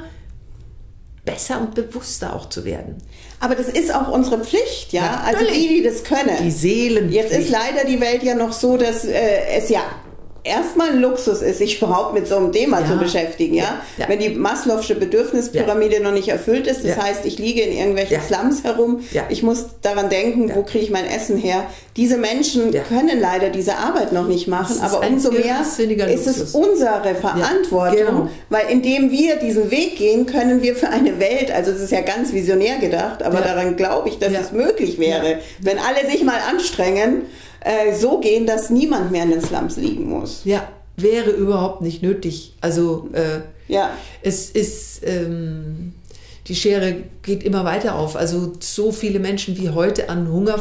besser und bewusster auch zu werden. Aber das ist auch unsere Pflicht, ja? Also die, die das können. Die Seelenpflicht. Jetzt ist leider die Welt ja noch so, dass äh, es ja erstmal ein Luxus ist, sich überhaupt mit so einem Thema ja. zu beschäftigen, ja? Ja. Ja. Wenn die Maslow'sche Bedürfnispyramide ja. noch nicht erfüllt ist, das ja. heißt, ich liege in irgendwelchen ja. Slums herum, ja. ich muss daran denken, ja. wo kriege ich mein Essen her? Diese Menschen ja. können leider diese Arbeit noch nicht machen, aber umso mehr ist es unsere Verantwortung, ja. genau. weil indem wir diesen Weg gehen, können wir für eine Welt, also es ist ja ganz visionär gedacht, aber ja. daran glaube ich, dass ja. es möglich wäre, ja. wenn alle sich mal anstrengen, so gehen, dass niemand mehr in den Slums liegen muss. Ja, wäre überhaupt nicht nötig. Also äh, ja. es ist, ähm, die Schere geht immer weiter auf. Also so viele Menschen wie heute an Hunger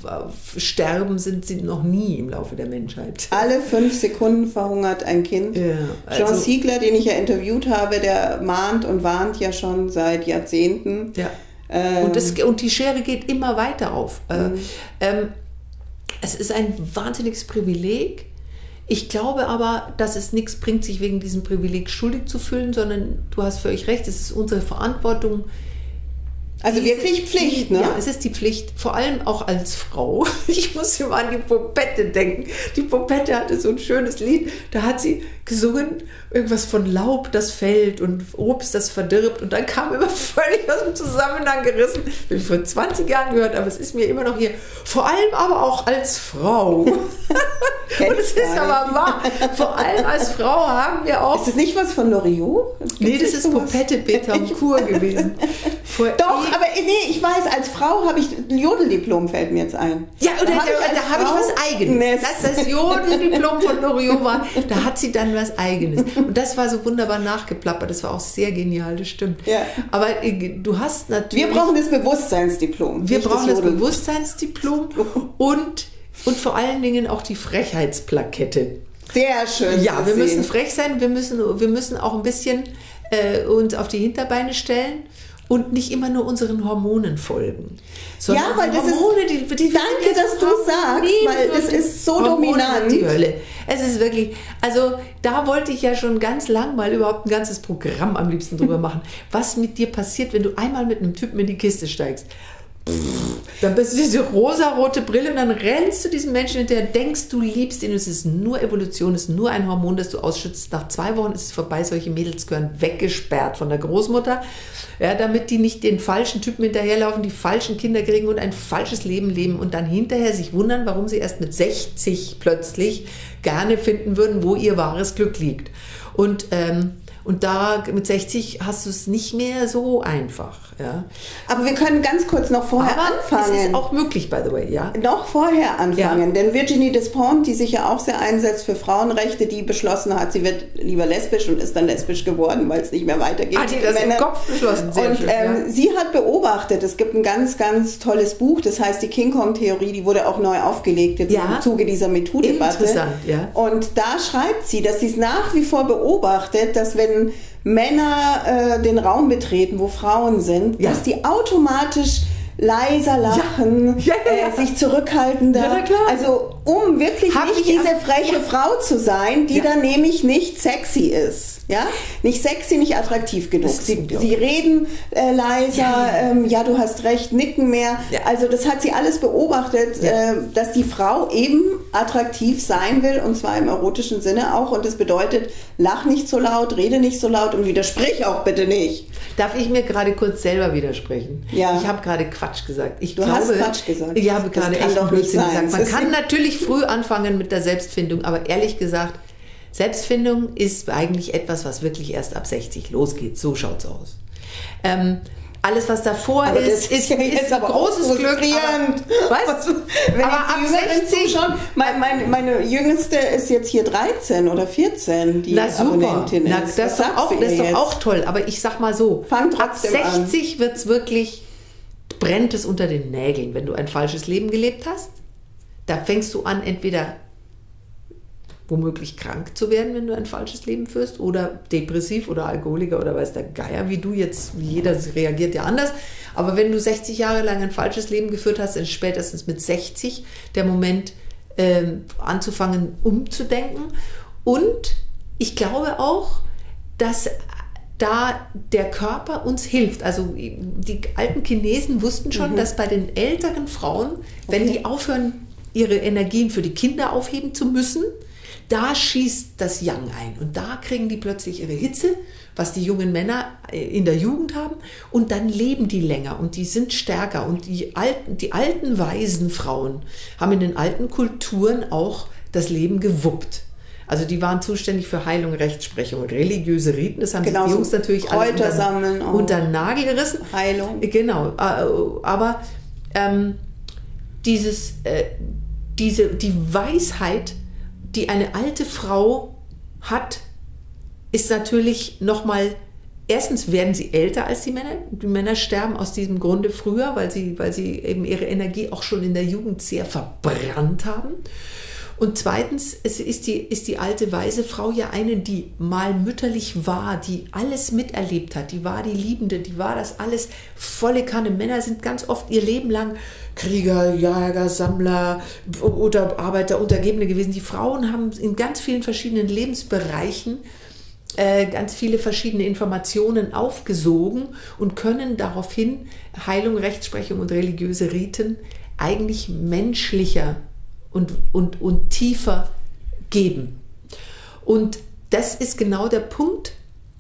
sterben, sind sie noch nie im Laufe der Menschheit. Alle fünf Sekunden verhungert ein Kind. Ja, also John Siegler, den ich ja interviewt habe, der mahnt und warnt ja schon seit Jahrzehnten. Ja. Ähm, und, das, und die Schere geht immer weiter auf. Mhm. Ähm, Es ist ein wahnsinniges Privileg. Ich glaube aber, dass es nichts bringt, sich wegen diesem Privileg schuldig zu fühlen, sondern du hast völlig recht, es ist unsere Verantwortung. Also wirklich Pflicht, ne? Ja, es ist die Pflicht, vor allem auch als Frau. Ich muss immer an die Popette denken. Die Popette hatte so ein schönes Lied, da hat sie gesungen, irgendwas von Laub, das fällt und Obst, das verdirbt, und dann kam immer völlig aus dem Zusammenhang gerissen. Das habe ich vor zwanzig Jahren gehört, aber es ist mir immer noch hier. Vor allem aber auch als Frau. Und es ist aber wahr. Vor allem als Frau haben wir auch... Ist das nicht was von Loriot? Nee, das ist Popette Betancourt gewesen. Vor Doch, aber nee, ich weiß, als Frau habe ich ein Jodeldiplom, fällt mir jetzt ein. Ja, oder da habe ich, da hab ich was Eigenes. Dass das Jodeldiplom von Loriot war, da hat sie dann was Eigenes. Und das war so wunderbar nachgeplappert, das war auch sehr genial, das stimmt. Ja. Aber du hast natürlich... Wir brauchen das Bewusstseinsdiplom. Wir brauchen das, das Bewusstseinsdiplom und, und vor allen Dingen auch die Frechheitsplakette. Sehr schön. Ja, wir müssen frech sein, wir müssen, wir müssen auch ein bisschen äh, uns auf die Hinterbeine stellen. Und nicht immer nur unseren Hormonen folgen. Ja, weil das Hormone, ist, die, die danke, dass du sagst, weil das ist so Hormone dominant. Die Hölle. Es ist wirklich, also da wollte ich ja schon ganz lang mal überhaupt ein ganzes Programm am liebsten drüber machen, was mit dir passiert, wenn du einmal mit einem Typen in die Kiste steigst. Dann bist du diese rosarote Brille und dann rennst du diesem Menschen hinterher, denkst, du liebst ihn. Es ist nur Evolution, es ist nur ein Hormon, das du ausschützt. Nach zwei Wochen ist es vorbei, solche Mädels gehören weggesperrt von der Großmutter, ja, damit die nicht den falschen Typen hinterherlaufen, die falschen Kinder kriegen und ein falsches Leben leben und dann hinterher sich wundern, warum sie erst mit sechzig plötzlich gerne finden würden, wo ihr wahres Glück liegt. Und ähm, Und da mit sechzig hast du es nicht mehr so einfach. Ja. Aber wir können ganz kurz noch vorher Aber anfangen. Es ist auch möglich, by the way, ja. Noch vorher anfangen, ja. Denn Virginie Despentes, die sich ja auch sehr einsetzt für Frauenrechte, die beschlossen hat, sie wird lieber lesbisch und ist dann lesbisch geworden, weil es nicht mehr weitergeht. Ah, die das im Kopf beschlossen. Sehr und schön, ähm, ja. sie hat beobachtet, es gibt ein ganz, ganz tolles Buch, das heißt die King Kong-Theorie, die wurde auch neu aufgelegt jetzt ja. im Zuge dieser MeToo-Debatte. Interessant, ja. Und da schreibt sie, dass sie es nach wie vor beobachtet, dass wenn Männer äh, den Raum betreten, wo Frauen sind, ja. dass die automatisch leiser lachen, ja. Ja, ja, ja. Äh, sich zurückhaltender. Ja, klar. Also um wirklich Hab nicht diese freche ja. Frau zu sein, die ja. dann nämlich nicht sexy ist. Ja? Nicht sexy, nicht attraktiv genug. Sie, stimmt, ja. sie reden äh, leiser, Ja. Ähm, ja, du hast recht, nicken mehr. Ja. Also das hat sie alles beobachtet, Ja. äh, dass die Frau eben attraktiv sein will, und zwar im erotischen Sinne auch. Und das bedeutet, lach nicht so laut, rede nicht so laut und widersprich auch bitte nicht. Darf ich mir gerade kurz selber widersprechen? Ja. Ich habe gerade Quatsch gesagt. Ich Du glaube, hast Quatsch gesagt. Ich habe Das gerade kann echt doch nicht Blödsinn sein. gesagt. Man Das kann ist- natürlich früh anfangen mit der Selbstfindung, aber ehrlich gesagt, Selbstfindung ist eigentlich etwas, was wirklich erst ab sechzig losgeht. So schaut's aus. Ähm, alles, was davor Aber das ist, ist, ja ist jetzt aber auch großes Glück. frustrierend. Aber, weißt du, Wenn aber jetzt ab die Jüngeren sechzig zuschauen, mein, mein, meine Jüngste ist jetzt hier dreizehn oder vierzehn, die Na super, Abonnentin Na, ist. das, ist doch auch, du das ist ihr doch jetzt? auch toll. Aber ich sag mal so, Fang ab trotzdem an. sechzig wird es wirklich, brennt es unter den Nägeln, wenn du ein falsches Leben gelebt hast. Da fängst du an, entweder womöglich krank zu werden, wenn du ein falsches Leben führst, oder depressiv oder Alkoholiker oder weiß der Geier, wie du jetzt, jeder reagiert ja anders. Aber wenn du sechzig Jahre lang ein falsches Leben geführt hast, dann ist spätestens mit sechzig der Moment, ähm, anzufangen, umzudenken. Und ich glaube auch, dass da der Körper uns hilft. Also die alten Chinesen wussten schon, Mhm. dass bei den älteren Frauen, wenn Okay. die aufhören, ihre Energien für die Kinder aufheben zu müssen, da schießt das Yang ein. Und da kriegen die plötzlich ihre Hitze, was die jungen Männer in der Jugend haben. Und dann leben die länger und die sind stärker. Und die alten, die alten weisen Frauen haben in den alten Kulturen auch das Leben gewuppt. Also die waren zuständig für Heilung, Rechtsprechung, religiöse Riten. Das haben Genau, die so Jungs natürlich alles Kräuter unter, sammeln auch. unter den Nagel gerissen. Heilung. Genau, äh, aber ähm, dieses, äh, diese, die Weisheit, die eine alte Frau hat, ist natürlich nochmal, erstens werden sie älter als die Männer. Die Männer sterben aus diesem Grunde früher, weil sie, weil sie eben ihre Energie auch schon in der Jugend sehr verbrannt haben. Und zweitens es ist, die, ist die alte weise Frau ja eine, die mal mütterlich war, die alles miterlebt hat, die war die Liebende, die war das alles volle Kanne. Männer sind ganz oft ihr Leben lang Krieger, Jäger, Sammler oder Arbeiter, Untergebene gewesen. Die Frauen haben in ganz vielen verschiedenen Lebensbereichen äh, ganz viele verschiedene Informationen aufgesogen und können daraufhin Heilung, Rechtsprechung und religiöse Riten eigentlich menschlicher Und, und, und tiefer geben. Und das ist genau der Punkt,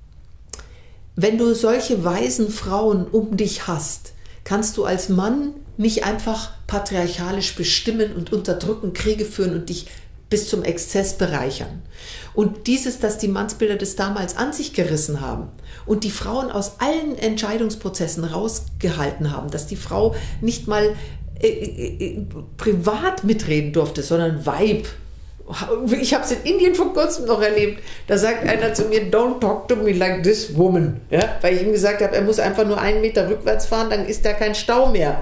wenn du solche weisen Frauen um dich hast, kannst du als Mann nicht einfach patriarchalisch bestimmen und unterdrücken, Kriege führen und dich bis zum Exzess bereichern. Und dieses, dass die Mannsbilder das damals an sich gerissen haben und die Frauen aus allen Entscheidungsprozessen rausgehalten haben, dass die Frau nicht mal Äh, äh, privat mitreden durfte, sondern Weib. Ich habe es in Indien vor kurzem noch erlebt. Da sagt einer zu mir, don't talk to me like this woman. Ja? Weil ich ihm gesagt habe, er muss einfach nur einen Meter rückwärts fahren, dann ist da kein Stau mehr.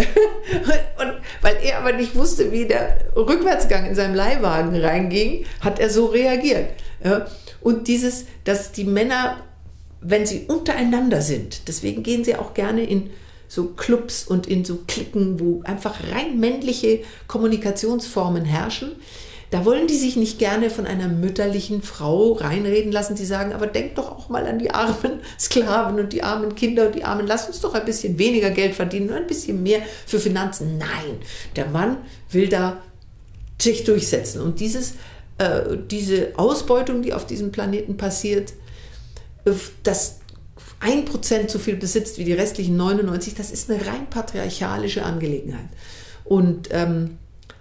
Und weil er aber nicht wusste, wie der Rückwärtsgang in seinem Leihwagen reinging, hat er so reagiert. Ja? Und dieses, dass die Männer, wenn sie untereinander sind, deswegen gehen sie auch gerne in so Clubs und in so Cliquen, wo einfach rein männliche Kommunikationsformen herrschen, da wollen die sich nicht gerne von einer mütterlichen Frau reinreden lassen, die sagen, aber denk doch auch mal an die armen Sklaven und die armen Kinder und die armen, lass uns doch ein bisschen weniger Geld verdienen und ein bisschen mehr für Finanzen. Nein, der Mann will da sich durchsetzen. Und dieses, äh, diese Ausbeutung, die auf diesem Planeten passiert, das ein Prozent so viel besitzt wie die restlichen neunundneunzig, das ist eine rein patriarchalische Angelegenheit. Und ähm,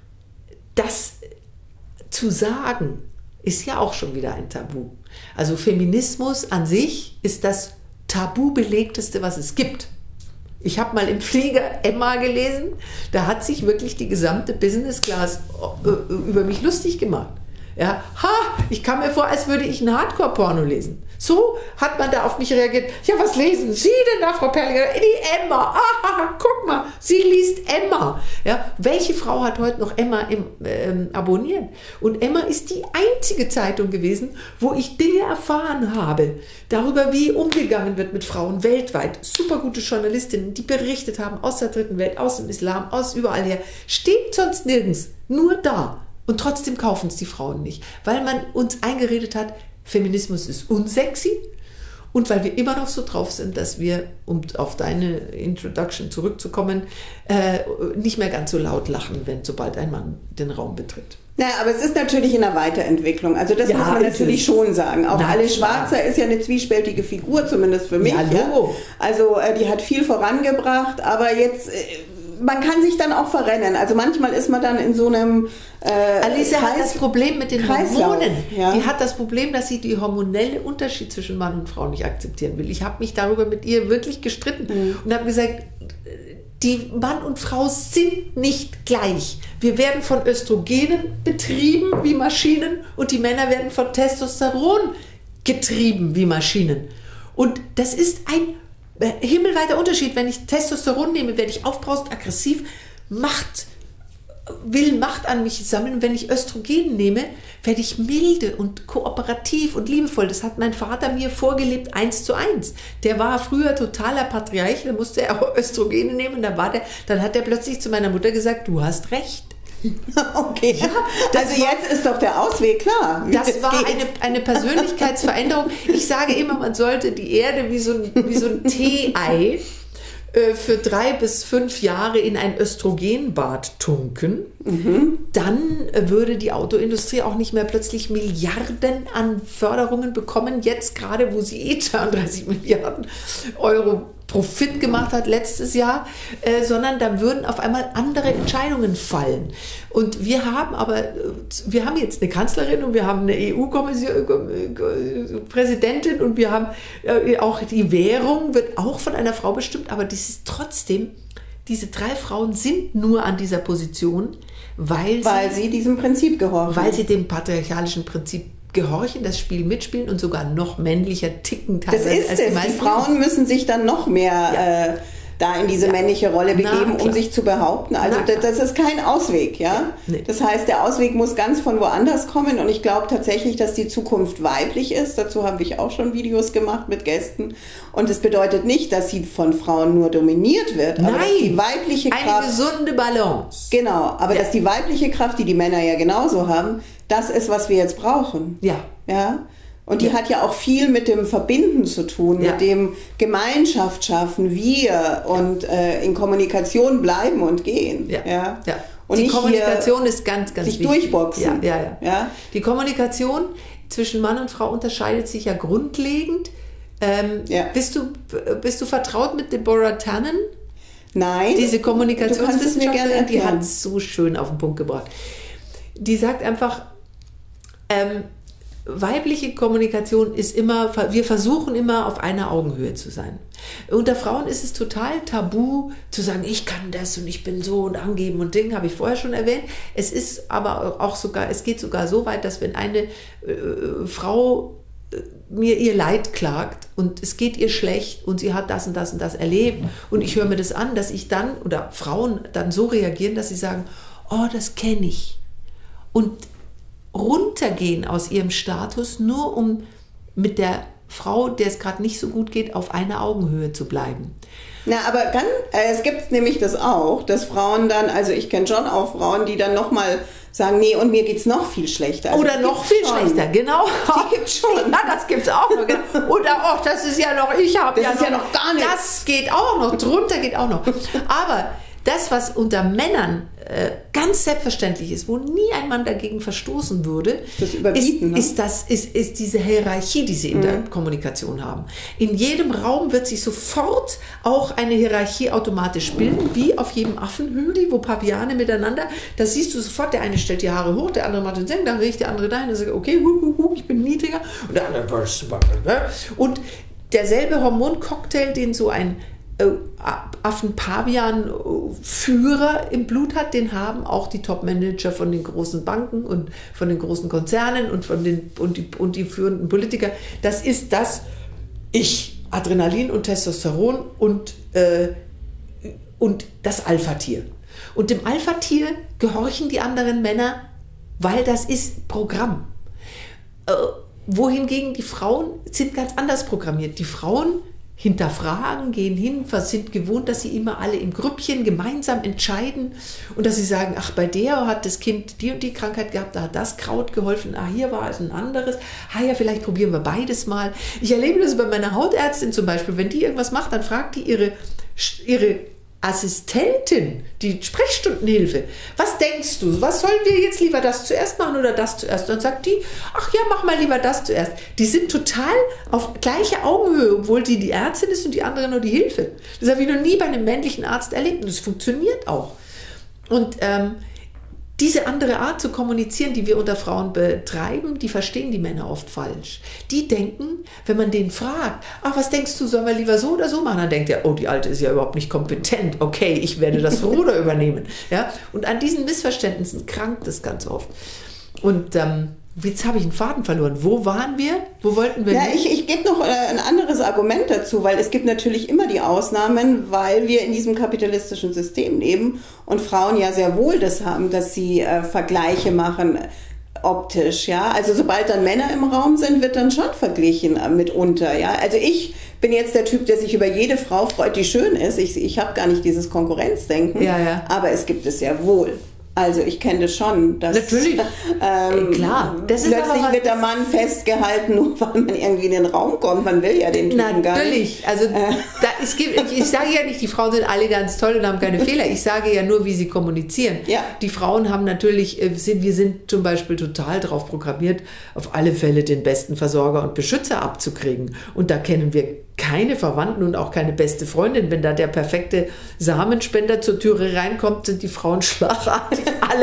das zu sagen, ist ja auch schon wieder ein Tabu. Also Feminismus an sich ist das tabubelegteste, was es gibt. Ich habe mal im Flieger Emma gelesen, da hat sich wirklich die gesamte Business Class über mich lustig gemacht. Ja, ha, ich kam mir vor, als würde ich ein Hardcore-Porno lesen. So hat man da auf mich reagiert. Ja, was lesen Sie denn da, Frau Perlinger? Die Emma. Ah, guck mal, sie liest Emma. Ja, welche Frau hat heute noch Emma im, ähm, abonniert? Und Emma ist die einzige Zeitung gewesen, wo ich Dinge erfahren habe, darüber, wie umgegangen wird mit Frauen weltweit. Super gute Journalistinnen, die berichtet haben aus der dritten Welt, aus dem Islam, aus überall her. Steht sonst nirgends, nur da. Und trotzdem kaufen es die Frauen nicht, weil man uns eingeredet hat, Feminismus ist unsexy und weil wir immer noch so drauf sind, dass wir, um auf deine Introduction zurückzukommen, äh, nicht mehr ganz so laut lachen, wenn sobald ein Mann den Raum betritt. Ja, aber es ist natürlich in der Weiterentwicklung. Also das Ja, muss man ist natürlich es. schon sagen. Auch Na, Alice klar. Schwarzer ist ja eine zwiespältige Figur, zumindest für mich. Ja, Logo. Also äh, die hat viel vorangebracht, aber jetzt, äh, man kann sich dann auch verrennen. Also manchmal ist man dann in so einem äh, Alice hat Kreis- das Problem mit den Kreislauf, Hormonen. ja. Die hat das Problem, dass sie die hormonelle Unterschied zwischen Mann und Frau nicht akzeptieren will. Ich habe mich darüber mit ihr wirklich gestritten Mhm. und habe gesagt, die Mann und Frau sind nicht gleich. Wir werden von Östrogenen betrieben wie Maschinen und die Männer werden von Testosteron getrieben wie Maschinen. Und das ist ein äh, himmelweiter Unterschied. Wenn ich Testosteron nehme, werde ich aufbrausend, aggressiv, Macht, will Macht an mich sammeln. Wenn ich Östrogen nehme, werde ich milde und kooperativ und liebevoll. Das hat mein Vater mir vorgelebt, eins zu eins. Der war früher totaler Patriarch, da musste er auch Östrogene nehmen. Dann, war der, dann hat er plötzlich zu meiner Mutter gesagt, du hast recht. Okay, Ja, das also war- jetzt ist doch der Ausweg klar. wie Das war geht. eine, eine Persönlichkeitsveränderung. Ich sage immer, man sollte die Erde wie so ein, wie so ein Tee-Ei äh, für drei bis fünf Jahre in ein Östrogenbad tunken. Mhm. Dann äh, würde die Autoindustrie auch nicht mehr plötzlich Milliarden an Förderungen bekommen. Jetzt gerade, wo sie eh zweiunddreißig Milliarden Euro Profit gemacht hat letztes Jahr, äh, sondern da würden auf einmal andere Entscheidungen fallen. Und wir haben aber, äh, wir haben jetzt eine Kanzlerin und wir haben eine E U-Präsidentin und wir haben äh, auch die Währung wird auch von einer Frau bestimmt, aber das ist trotzdem, diese drei Frauen sind nur an dieser Position, weil, Weil sie, sie diesem Prinzip gehorchen. weil sie dem patriarchalischen Prinzip gehorchen, das Spiel mitspielen und sogar noch männlicher ticken Das teilweise ist als die es. Die meisten. Frauen müssen sich dann noch mehr Ja. äh, da in diese Ja. männliche Rolle Na, begeben, um klar. sich zu behaupten. Also Na, da- klar. das ist kein Ausweg, ja. Ja, nee. Das heißt, der Ausweg muss ganz von woanders kommen und ich glaube tatsächlich, dass die Zukunft weiblich ist. Dazu habe ich auch schon Videos gemacht mit Gästen. Und es bedeutet nicht, dass sie von Frauen nur dominiert wird, aber dass die weibliche eine Kraft... gesunde Balance. Genau, aber Ja. dass die weibliche Kraft, die die Männer ja genauso haben, das ist, was wir jetzt brauchen. Ja. Ja. Und die Ja. hat ja auch viel mit dem Verbinden zu tun, Ja. mit dem Gemeinschaft schaffen, wir und äh, in Kommunikation bleiben und gehen. Ja. Ja. Ja. Und die nicht Kommunikation ist ganz, ganz sich wichtig. durchboxen. Ja, ja, ja. Ja. Die Kommunikation zwischen Mann und Frau unterscheidet sich ja grundlegend. Ähm, Ja. bist, du, bist du vertraut mit Deborah Tannen? Nein. Diese Du kannst es mir gerne Kommunikationswissenschaftlerin, die erklären. hat es so schön auf den Punkt gebracht. Die sagt einfach, ähm, weibliche Kommunikation ist immer, wir versuchen immer auf einer Augenhöhe zu sein. Unter Frauen ist es total tabu zu sagen, ich kann das und ich bin so und angeben und Ding, habe ich vorher schon erwähnt. Es ist aber auch sogar, es geht sogar so weit, dass wenn eine äh, Frau äh, mir ihr Leid klagt und es geht ihr schlecht und sie hat das und das und das erlebt und ich höre mir das an, dass ich dann, oder Frauen dann so reagieren, dass sie sagen, oh, das kenne ich. Und runtergehen aus ihrem Status, nur um mit der Frau, der es gerade nicht so gut geht, auf einer Augenhöhe zu bleiben. Na, aber ganz, äh, es gibt nämlich das auch, dass Frauen dann, also ich kenne schon auch Frauen, die dann nochmal sagen, nee, und mir geht's noch viel schlechter. Also Oder die noch gibt's viel schon. schlechter, genau. Die gibt's schon. Ja, das gibt's auch noch. Genau. Oder auch, das ist ja noch, ich habe Das ja, ist ja noch gar nichts. Das geht auch noch, drunter geht auch noch. Aber das, was unter Männern äh, ganz selbstverständlich ist, wo nie ein Mann dagegen verstoßen würde, Das Überbieten, ist, ne? ist, das, ist, ist diese Hierarchie, die sie in der Kommunikation haben. In jedem Raum wird sich sofort auch eine Hierarchie automatisch bilden, wie auf jedem Affenhügel, wo Paviane miteinander, da siehst du sofort, der eine stellt die Haare hoch, der andere macht den Senk, dann riecht der andere dahin, dann sagt, okay, hu, hu, hu, ich bin niedriger, und der andere, und derselbe Hormoncocktail, den so ein Affen-Pavian-Führer im Blut hat, den haben auch die Top-Manager von den großen Banken und von den großen Konzernen und von den und die, und die führenden Politiker. Das ist das Ich, Adrenalin und Testosteron und, äh, und das Alpha-Tier. Und dem Alpha-Tier gehorchen die anderen Männer, weil das ist Programm. Äh, wohingegen die Frauen sind ganz anders programmiert. Die Frauen hinterfragen, gehen hin, sind gewohnt, dass sie immer alle im Grüppchen gemeinsam entscheiden und dass sie sagen, ach, bei der hat das Kind die und die Krankheit gehabt, da hat das Kraut geholfen, ah, hier war es ein anderes, ah ja, vielleicht probieren wir beides mal. Ich erlebe das bei meiner Hautärztin zum Beispiel, wenn die irgendwas macht, dann fragt die ihre, ihre Assistentin, die Sprechstundenhilfe, was denkst du, was sollen wir jetzt lieber das zuerst machen oder das zuerst? Dann sagt die, ach ja, mach mal lieber das zuerst. Die sind total auf gleicher Augenhöhe, obwohl die die Ärztin ist und die andere nur die Hilfe. Das habe ich noch nie bei einem männlichen Arzt erlebt und das funktioniert auch. Und ähm, diese andere Art zu kommunizieren, die wir unter Frauen betreiben, die verstehen die Männer oft falsch. Die denken, wenn man den fragt, ach, was denkst du, sollen wir lieber so oder so machen? Dann denkt er, oh, die Alte ist ja überhaupt nicht kompetent. Okay, ich werde das Ruder übernehmen. Ja? Und an diesen Missverständnissen krankt es ganz oft. Und ähm, jetzt habe ich einen Faden verloren. Wo waren wir? Wo wollten wir Ja, hin? ich, ich gebe noch ein anderes Argument dazu, weil es gibt natürlich immer die Ausnahmen, weil wir in diesem kapitalistischen System leben und Frauen ja sehr wohl das haben, dass sie äh, Vergleiche machen optisch, ja. Also sobald dann Männer im Raum sind, wird dann schon verglichen äh, mitunter, ja. Also ich bin jetzt der Typ, der sich über jede Frau freut, die schön ist. Ich, ich habe gar nicht dieses Konkurrenzdenken, Ja, ja. aber es gibt es sehr wohl. Also ich kenne das schon. Dass, Natürlich. Ähm, Klar. Das ist plötzlich aber, wird der Mann festgehalten, nur weil man irgendwie in den Raum kommt. Man will ja den Typen gar nicht. Natürlich. Also da, es gibt, ich, ich sage ja nicht, die Frauen sind alle ganz toll und haben keine Fehler. Ich sage ja nur, wie sie kommunizieren. Ja. Die Frauen haben natürlich, sind, wir sind zum Beispiel total darauf programmiert, auf alle Fälle den besten Versorger und Beschützer abzukriegen. Und da kennen wir keine Verwandten und auch keine beste Freundin. Wenn da der perfekte Samenspender zur Türe reinkommt, sind die Frauen schlagartig alle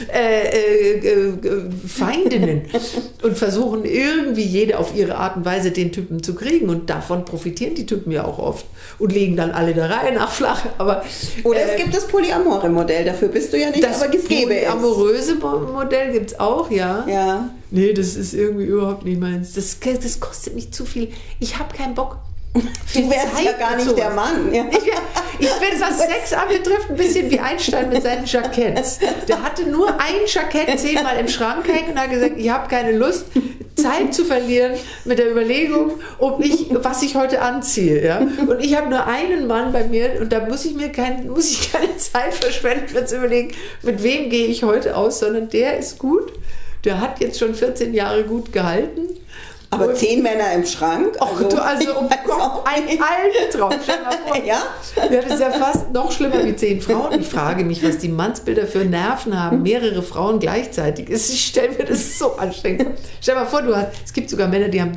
äh, äh, äh, Feindinnen und versuchen irgendwie jede auf ihre Art und Weise den Typen zu kriegen. Und davon profitieren die Typen ja auch oft und legen dann alle der Reihe nach flach. Aber, Oder äh, es gibt das polyamore Modell, dafür bist du ja nicht, das aber es gäbe es. polyamoröse Modell gibt es auch, ja. Ja. Nee, das ist irgendwie überhaupt nicht meins. Das, das kostet mich zu viel. Ich habe keinen Bock. Du wärst ja gar nicht der Mann. Ja. Ich, ich bin, was Sex anbetrifft, ein bisschen wie Einstein mit seinen Jacketts. Der hatte nur ein Jackett zehnmal im Schrank hängen und hat gesagt, ich habe keine Lust, Zeit zu verlieren mit der Überlegung, ob ich, was ich heute anziehe. Ja? Und ich habe nur einen Mann bei mir und da muss ich mir kein, muss ich keine Zeit verschwenden, mir zu überlegen, mit wem gehe ich heute aus, sondern der ist gut. Der hat jetzt schon vierzehn Jahre gut gehalten. Aber Und zehn Männer im Schrank? Ach du, also um Gott, ein Albtraum. Stell dir mal vor. Ja? Ja, das ist ja fast noch schlimmer wie zehn Frauen. Ich frage mich, was die Mannsbilder für Nerven haben, mehrere Frauen gleichzeitig. Ich stelle mir das so anstrengend vor. Stell dir mal vor, du hast, es gibt sogar Männer, die haben,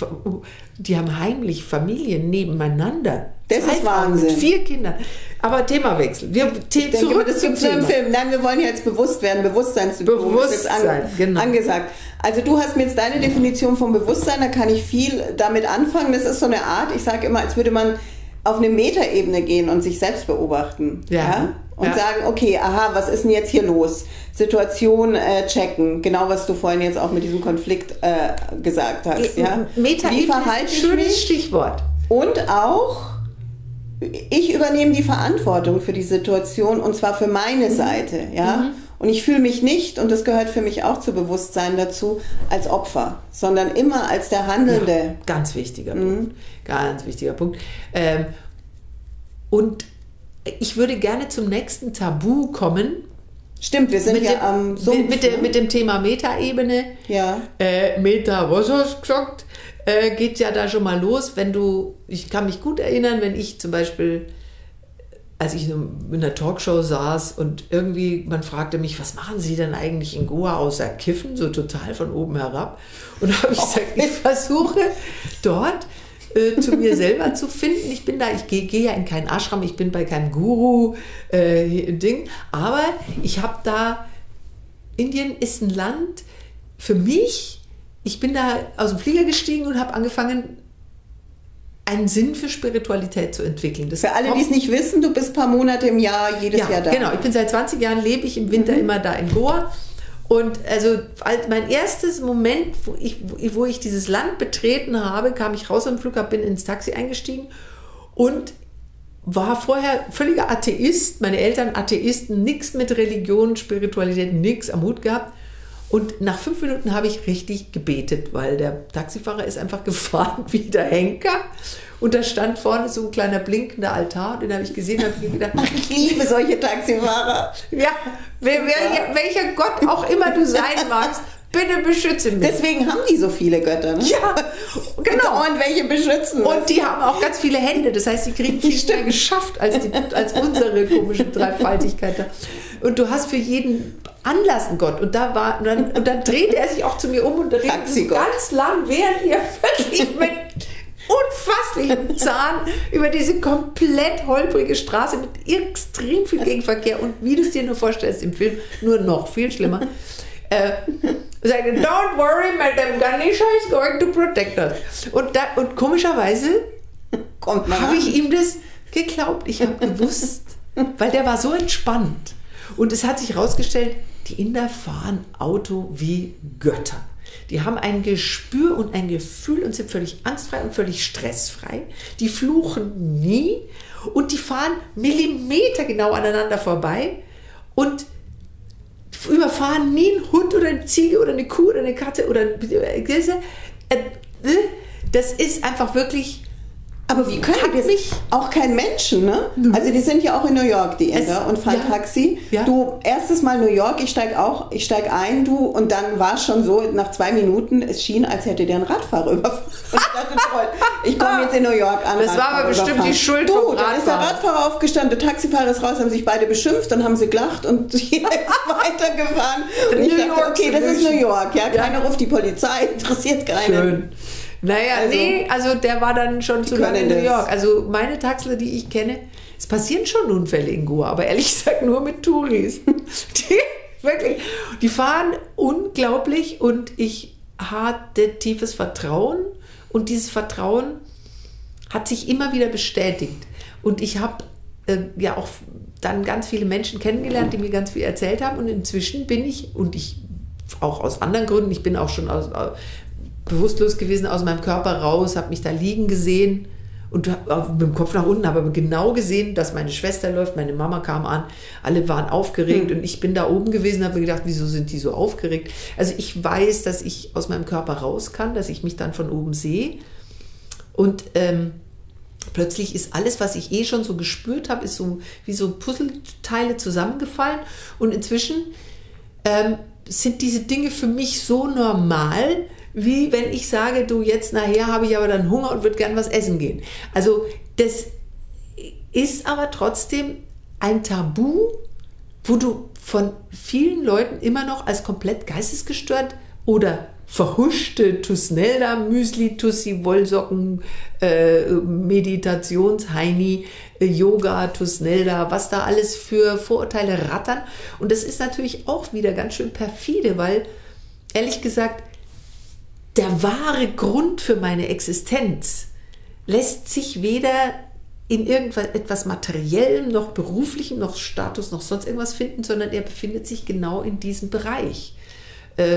die haben heimlich Familien nebeneinander. Das ist Wahnsinn. Mit vier Kindern. Aber Themawechsel. Wir Ich denke, zurück das zum gibt so einen Thema. Film. Nein, wir wollen jetzt bewusst werden. Bewusstseinssyndrom ist jetzt Bewusstsein, an, genau. angesagt. Also du hast mir jetzt deine Definition vom Bewusstsein, da kann ich viel damit anfangen. Das ist so eine Art, ich sage immer, als würde man auf eine Metaebene gehen und sich selbst beobachten. Ja. Ja? Und Ja. sagen, okay, aha, was ist denn jetzt hier los? Situation äh, checken. Genau, was du vorhin jetzt auch mit diesem Konflikt äh, gesagt hast. Ja? Metaebene Wie ist ein verhalte ich schönes mich? Stichwort. Und auch, ich übernehme die Verantwortung für die Situation und zwar für meine Seite, ja. Mhm. Und ich fühle mich nicht, und das gehört für mich auch zu Bewusstsein dazu, als Opfer, sondern immer als der Handelnde. Ja, ganz wichtiger Mhm. Punkt. Ganz wichtiger Punkt. Ähm, und ich würde gerne zum nächsten Tabu kommen. Stimmt, wir sind Mit ja dem, am Sumpf. mit, der, ne? mit dem Thema Metaebene. Ja. Äh, Meta, was hast du gesagt? Äh, geht ja da schon mal los, wenn du, ich kann mich gut erinnern, wenn ich zum Beispiel, als ich in einer Talkshow saß und irgendwie, man fragte mich, was machen Sie denn eigentlich in Goa außer Kiffen, so total von oben herab? Und da habe ich gesagt, ich versuche dort äh, zu mir selber zu finden. Ich bin da, ich gehe geh ja in keinen Ashram, ich bin bei keinem Guru-Ding, äh, aber ich habe da, Indien ist ein Land für mich, ich bin da aus dem Flieger gestiegen und habe angefangen, einen Sinn für Spiritualität zu entwickeln. Das Für alle, kommt- die es nicht wissen, du bist ein paar Monate im Jahr, jedes ja, Jahr da. genau. Ich bin seit zwanzig Jahren, lebe ich im Winter Mhm. immer da in Goa. Und also als mein erstes Moment, wo ich, wo ich dieses Land betreten habe, kam ich raus am Flughafen, bin ins Taxi eingestiegen und war vorher völliger Atheist. Meine Eltern Atheisten, nichts mit Religion, Spiritualität, nichts am Hut gehabt. Und nach fünf Minuten habe ich richtig gebetet, weil der Taxifahrer ist einfach gefahren wie der Henker. Und da stand vorne so ein kleiner blinkender Altar. Und den habe ich gesehen und habe gedacht, ich liebe solche Taxifahrer. Ja, wer, wer, welcher Gott auch immer du sein magst, bitte beschütze mich. Deswegen haben die so viele Götter, ne? Ja, genau. Und welche beschützen müssen. Und die haben auch ganz viele Hände. Das heißt, sie kriegen viel mehr geschafft als, die, als unsere komische Dreifaltigkeit da. Und du hast für jeden Anlass einen Gott. Und da war, und dann, und dann drehte er sich auch zu mir um und redete ganz lang, während ihr wirklich mit unfasslichem Zahn über diese komplett holprige Straße mit extrem viel Gegenverkehr und wie du es dir nur vorstellst im Film, nur noch viel schlimmer. Äh, sagte, don't worry, Madame Ganesha is going to protect us. Und, da, und komischerweise habe ich ihm das geglaubt. Ich habe gewusst, weil der war so entspannt. Und es hat sich herausgestellt, die Inder fahren Auto wie Götter. Die haben ein Gespür und ein Gefühl und sind völlig angstfrei und völlig stressfrei. Die fluchen nie und die fahren millimetergenau aneinander vorbei und überfahren nie einen Hund oder eine Ziege oder eine Kuh oder eine Katze oder ein, das ist einfach wirklich. Aber wie können das? Mich auch kein Menschen, ne? Mhm. Also die sind ja auch in New York, die Inder, es, und fahren ja, Taxi. Ja. Du, erstes Mal New York, ich steig auch, ich steig ein, du, und dann war es schon so, nach zwei Minuten, es schien, als hätte der ein Radfahrer überfahren. Und ich dachte, toll, ich komme jetzt in New York an. Das Radfahrer war aber bestimmt überfahren. Die Schuld du, vom Radfahrer. Dann ist der Radfahrer aufgestanden, der Taxifahrer ist raus, haben sich beide beschimpft, dann haben sie gelacht und jeder ist weitergefahren. Und ich dachte, York okay, das ist New York, ja, keiner ja. ruft die Polizei, interessiert keinen. Schön. Naja, also, nee, also der war dann schon zu lange in New York. Also meine Taxler, die ich kenne, es passieren schon Unfälle in Goa, aber ehrlich gesagt nur mit Touris. Die, wirklich, die fahren unglaublich und ich hatte tiefes Vertrauen und dieses Vertrauen hat sich immer wieder bestätigt. Und ich habe äh, ja auch dann ganz viele Menschen kennengelernt, die mir ganz viel erzählt haben und inzwischen bin ich, und ich auch aus anderen Gründen, ich bin auch schon aus... bewusstlos gewesen, aus meinem Körper raus, habe mich da liegen gesehen und mit dem Kopf nach unten, habe aber genau gesehen, dass meine Schwester läuft, meine Mama kam an, alle waren aufgeregt mhm. und ich bin da oben gewesen, habe mir gedacht, wieso sind die so aufgeregt? Also ich weiß, dass ich aus meinem Körper raus kann, dass ich mich dann von oben sehe und ähm, plötzlich ist alles, was ich eh schon so gespürt habe, ist so wie so Puzzleteile zusammengefallen und inzwischen ähm, sind diese Dinge für mich so normal, wie wenn ich sage, du, jetzt nachher habe ich aber dann Hunger und würde gern was essen gehen. Also das ist aber trotzdem ein Tabu, wo du von vielen Leuten immer noch als komplett geistesgestört oder verhuschte Tusnelda, Müsli, Tussi, Wollsocken, äh, Meditationsheini, äh, Yoga, Tusnelda, was da alles für Vorurteile rattern. Und das ist natürlich auch wieder ganz schön perfide, weil ehrlich gesagt, der wahre Grund für meine Existenz lässt sich weder in irgendwas etwas Materiellem, noch Beruflichem, noch Status, noch sonst irgendwas finden, sondern er befindet sich genau in diesem Bereich. Äh,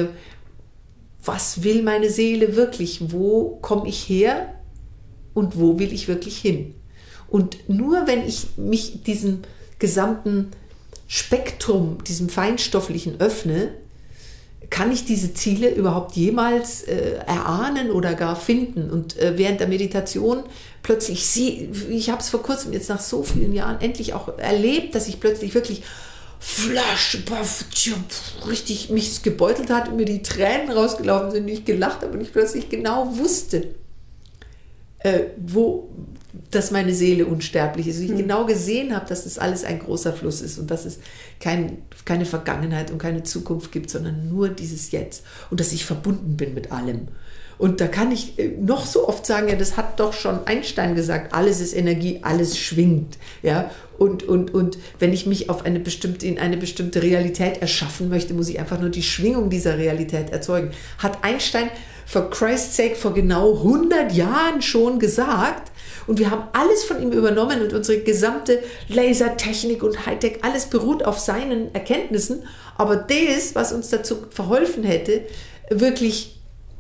was will meine Seele wirklich? Wo komme ich her und wo will ich wirklich hin? Und nur wenn ich mich diesem gesamten Spektrum, diesem Feinstofflichen öffne, kann ich diese Ziele überhaupt jemals äh, erahnen oder gar finden? Und äh, während der Meditation plötzlich, sie, ich habe es vor kurzem jetzt nach so vielen Jahren endlich auch erlebt, dass ich plötzlich wirklich flash, richtig mich gebeutelt hat und mir die Tränen rausgelaufen sind und ich gelacht habe und ich plötzlich genau wusste, äh, wo, dass meine Seele unsterblich ist. Und ich mhm. genau gesehen habe, dass das alles ein großer Fluss ist und dass es kein, keine Vergangenheit und keine Zukunft gibt, sondern nur dieses Jetzt. Und dass ich verbunden bin mit allem. Und da kann ich noch so oft sagen, ja, das hat doch schon Einstein gesagt, alles ist Energie, alles schwingt. Ja? Und, und, und wenn ich mich auf eine bestimmte, in eine bestimmte Realität erschaffen möchte, muss ich einfach nur die Schwingung dieser Realität erzeugen. Hat Einstein, for Christ's sake, vor genau hundert Jahren schon gesagt. Und wir haben alles von ihm übernommen und unsere gesamte Lasertechnik und Hightech, alles beruht auf seinen Erkenntnissen. Aber das, was uns dazu verholfen hätte, wirklich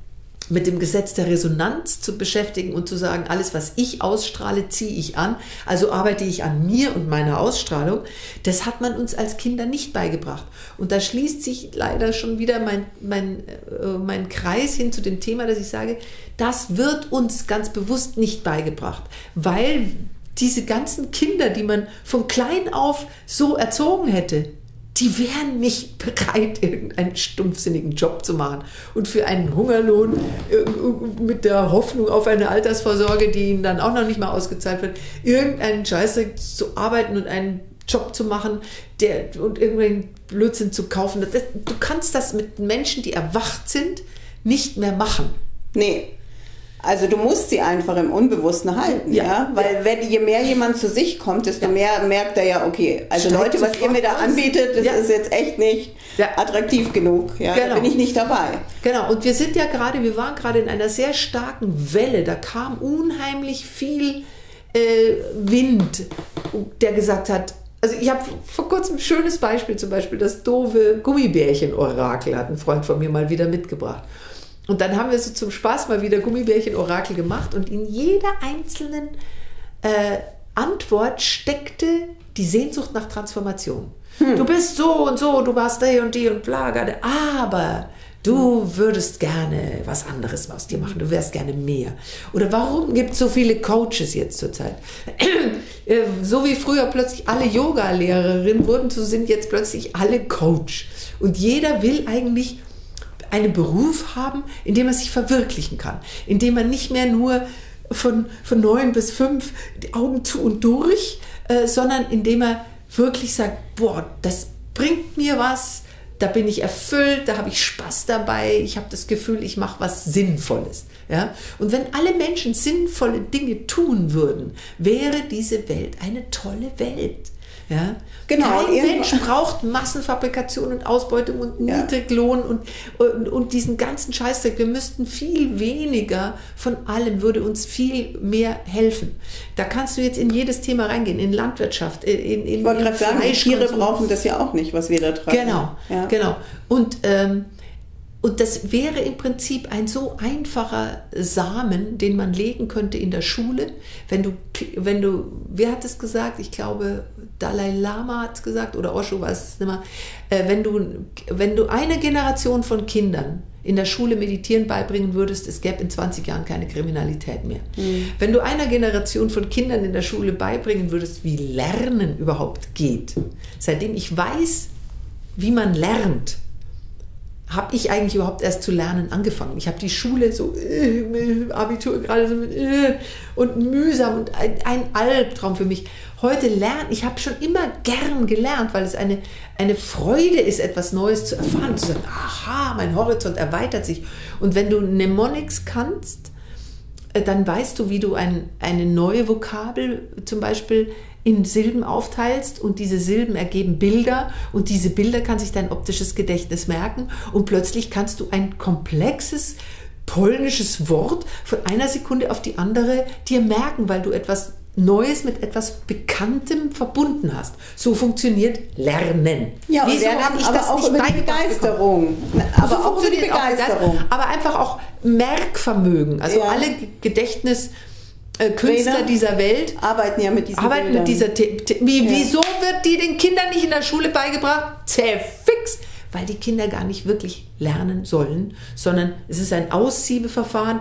mit dem Gesetz der Resonanz zu beschäftigen und zu sagen, alles, was ich ausstrahle, ziehe ich an. Also arbeite ich an mir und meiner Ausstrahlung. Das hat man uns als Kinder nicht beigebracht. Und da schließt sich leider schon wieder mein, mein, äh, mein Kreis hin zu dem Thema, dass ich sage, das wird uns ganz bewusst nicht beigebracht, weil diese ganzen Kinder, die man von klein auf so erzogen hätte, die wären nicht bereit, irgendeinen stumpfsinnigen Job zu machen und für einen Hungerlohn mit der Hoffnung auf eine Altersvorsorge, die ihnen dann auch noch nicht mal ausgezahlt wird, irgendeinen Scheißdreck zu arbeiten und einen Job zu machen der, und irgendeinen Blödsinn zu kaufen. Das, du kannst das mit Menschen, die erwacht sind, nicht mehr machen. Nee. Also du musst sie einfach im Unbewussten halten, ja, ja? Weil wenn, je mehr jemand zu sich kommt, desto ja. mehr merkt er ja, okay, also Steigt Leute, was ihr mir da anbietet, das ja. ist jetzt echt nicht ja. attraktiv genug, ja, genau. Da bin ich nicht dabei. Genau, und wir sind ja gerade, wir waren gerade in einer sehr starken Welle, da kam unheimlich viel äh, Wind, der gesagt hat, also ich habe vor kurzem ein schönes Beispiel, zum Beispiel das doofe Gummibärchen-Orakel, hat ein Freund von mir mal wieder mitgebracht. Und dann haben wir so zum Spaß mal wieder Gummibärchen-Orakel gemacht und in jeder einzelnen äh, Antwort steckte die Sehnsucht nach Transformation. Hm. Du bist so und so, du warst die und die und bla, aber du würdest gerne was anderes aus dir machen, du wärst gerne mehr. Oder warum gibt es so viele Coaches jetzt zurzeit? So wie früher plötzlich alle Yoga-Lehrerinnen wurden, so sind jetzt plötzlich alle Coach. Und jeder will eigentlich einen Beruf haben, in dem man sich verwirklichen kann, in dem man nicht mehr nur von, von neun bis fünf die Augen zu und durch, äh, sondern in dem er wirklich sagt, boah, das bringt mir was, da bin ich erfüllt, da habe ich Spaß dabei, ich habe das Gefühl, ich mache was Sinnvolles. Ja? Und wenn alle Menschen sinnvolle Dinge tun würden, wäre diese Welt eine tolle Welt. Ja? Genau, kein Mensch braucht Massenfabrikation und Ausbeutung und Niedriglohn ja. und, und, und diesen ganzen Scheißdreck. Wir müssten viel weniger von allem, würde uns viel mehr helfen. Da kannst du jetzt in jedes Thema reingehen, in Landwirtschaft, in, in, ich wollte gerade sagen, Tiere brauchen das ja auch nicht, was wir da tragen. Genau, ja. genau. Und ähm, Und das wäre im Prinzip ein so einfacher Samen, den man legen könnte in der Schule. Wenn du, wenn du, wer hat es gesagt? Ich glaube, Dalai Lama hat es gesagt oder Osho, weiß es nicht mehr. Äh, wenn du, wenn du eine Generation von Kindern in der Schule Meditieren beibringen würdest, es gäbe in zwanzig Jahren keine Kriminalität mehr. Mhm. Wenn du einer Generation von Kindern in der Schule beibringen würdest, wie Lernen überhaupt geht, seitdem ich weiß, wie man lernt, habe ich eigentlich überhaupt erst zu lernen angefangen. Ich habe die Schule so, äh, Abitur gerade so mit, äh, und mühsam und ein, ein Albtraum für mich. Heute lernen, ich habe schon immer gern gelernt, weil es eine, eine Freude ist, etwas Neues zu erfahren, zu sagen, aha, mein Horizont erweitert sich. Und wenn du Mnemonics kannst, äh, dann weißt du, wie du ein, eine neue Vokabel zum Beispiel in Silben aufteilst und diese Silben ergeben Bilder und diese Bilder kann sich dein optisches Gedächtnis merken und plötzlich kannst du ein komplexes polnisches Wort von einer Sekunde auf die andere dir merken, weil du etwas Neues mit etwas Bekanntem verbunden hast. So funktioniert Lernen. Ja, wieso habe ich aber das auch nicht über die Begeisterung. Aber so auch über die Begeisterung. Das, aber einfach auch Merkvermögen. Also ja. alle Gedächtnis Künstler Trainer dieser Welt arbeiten ja mit diesen arbeiten Bildern. mit dieser The- The- Wie, ja. Wieso wird die den Kindern nicht in der Schule beigebracht? Zerfix! Weil die Kinder gar nicht wirklich lernen sollen, sondern es ist ein Aussiebeverfahren.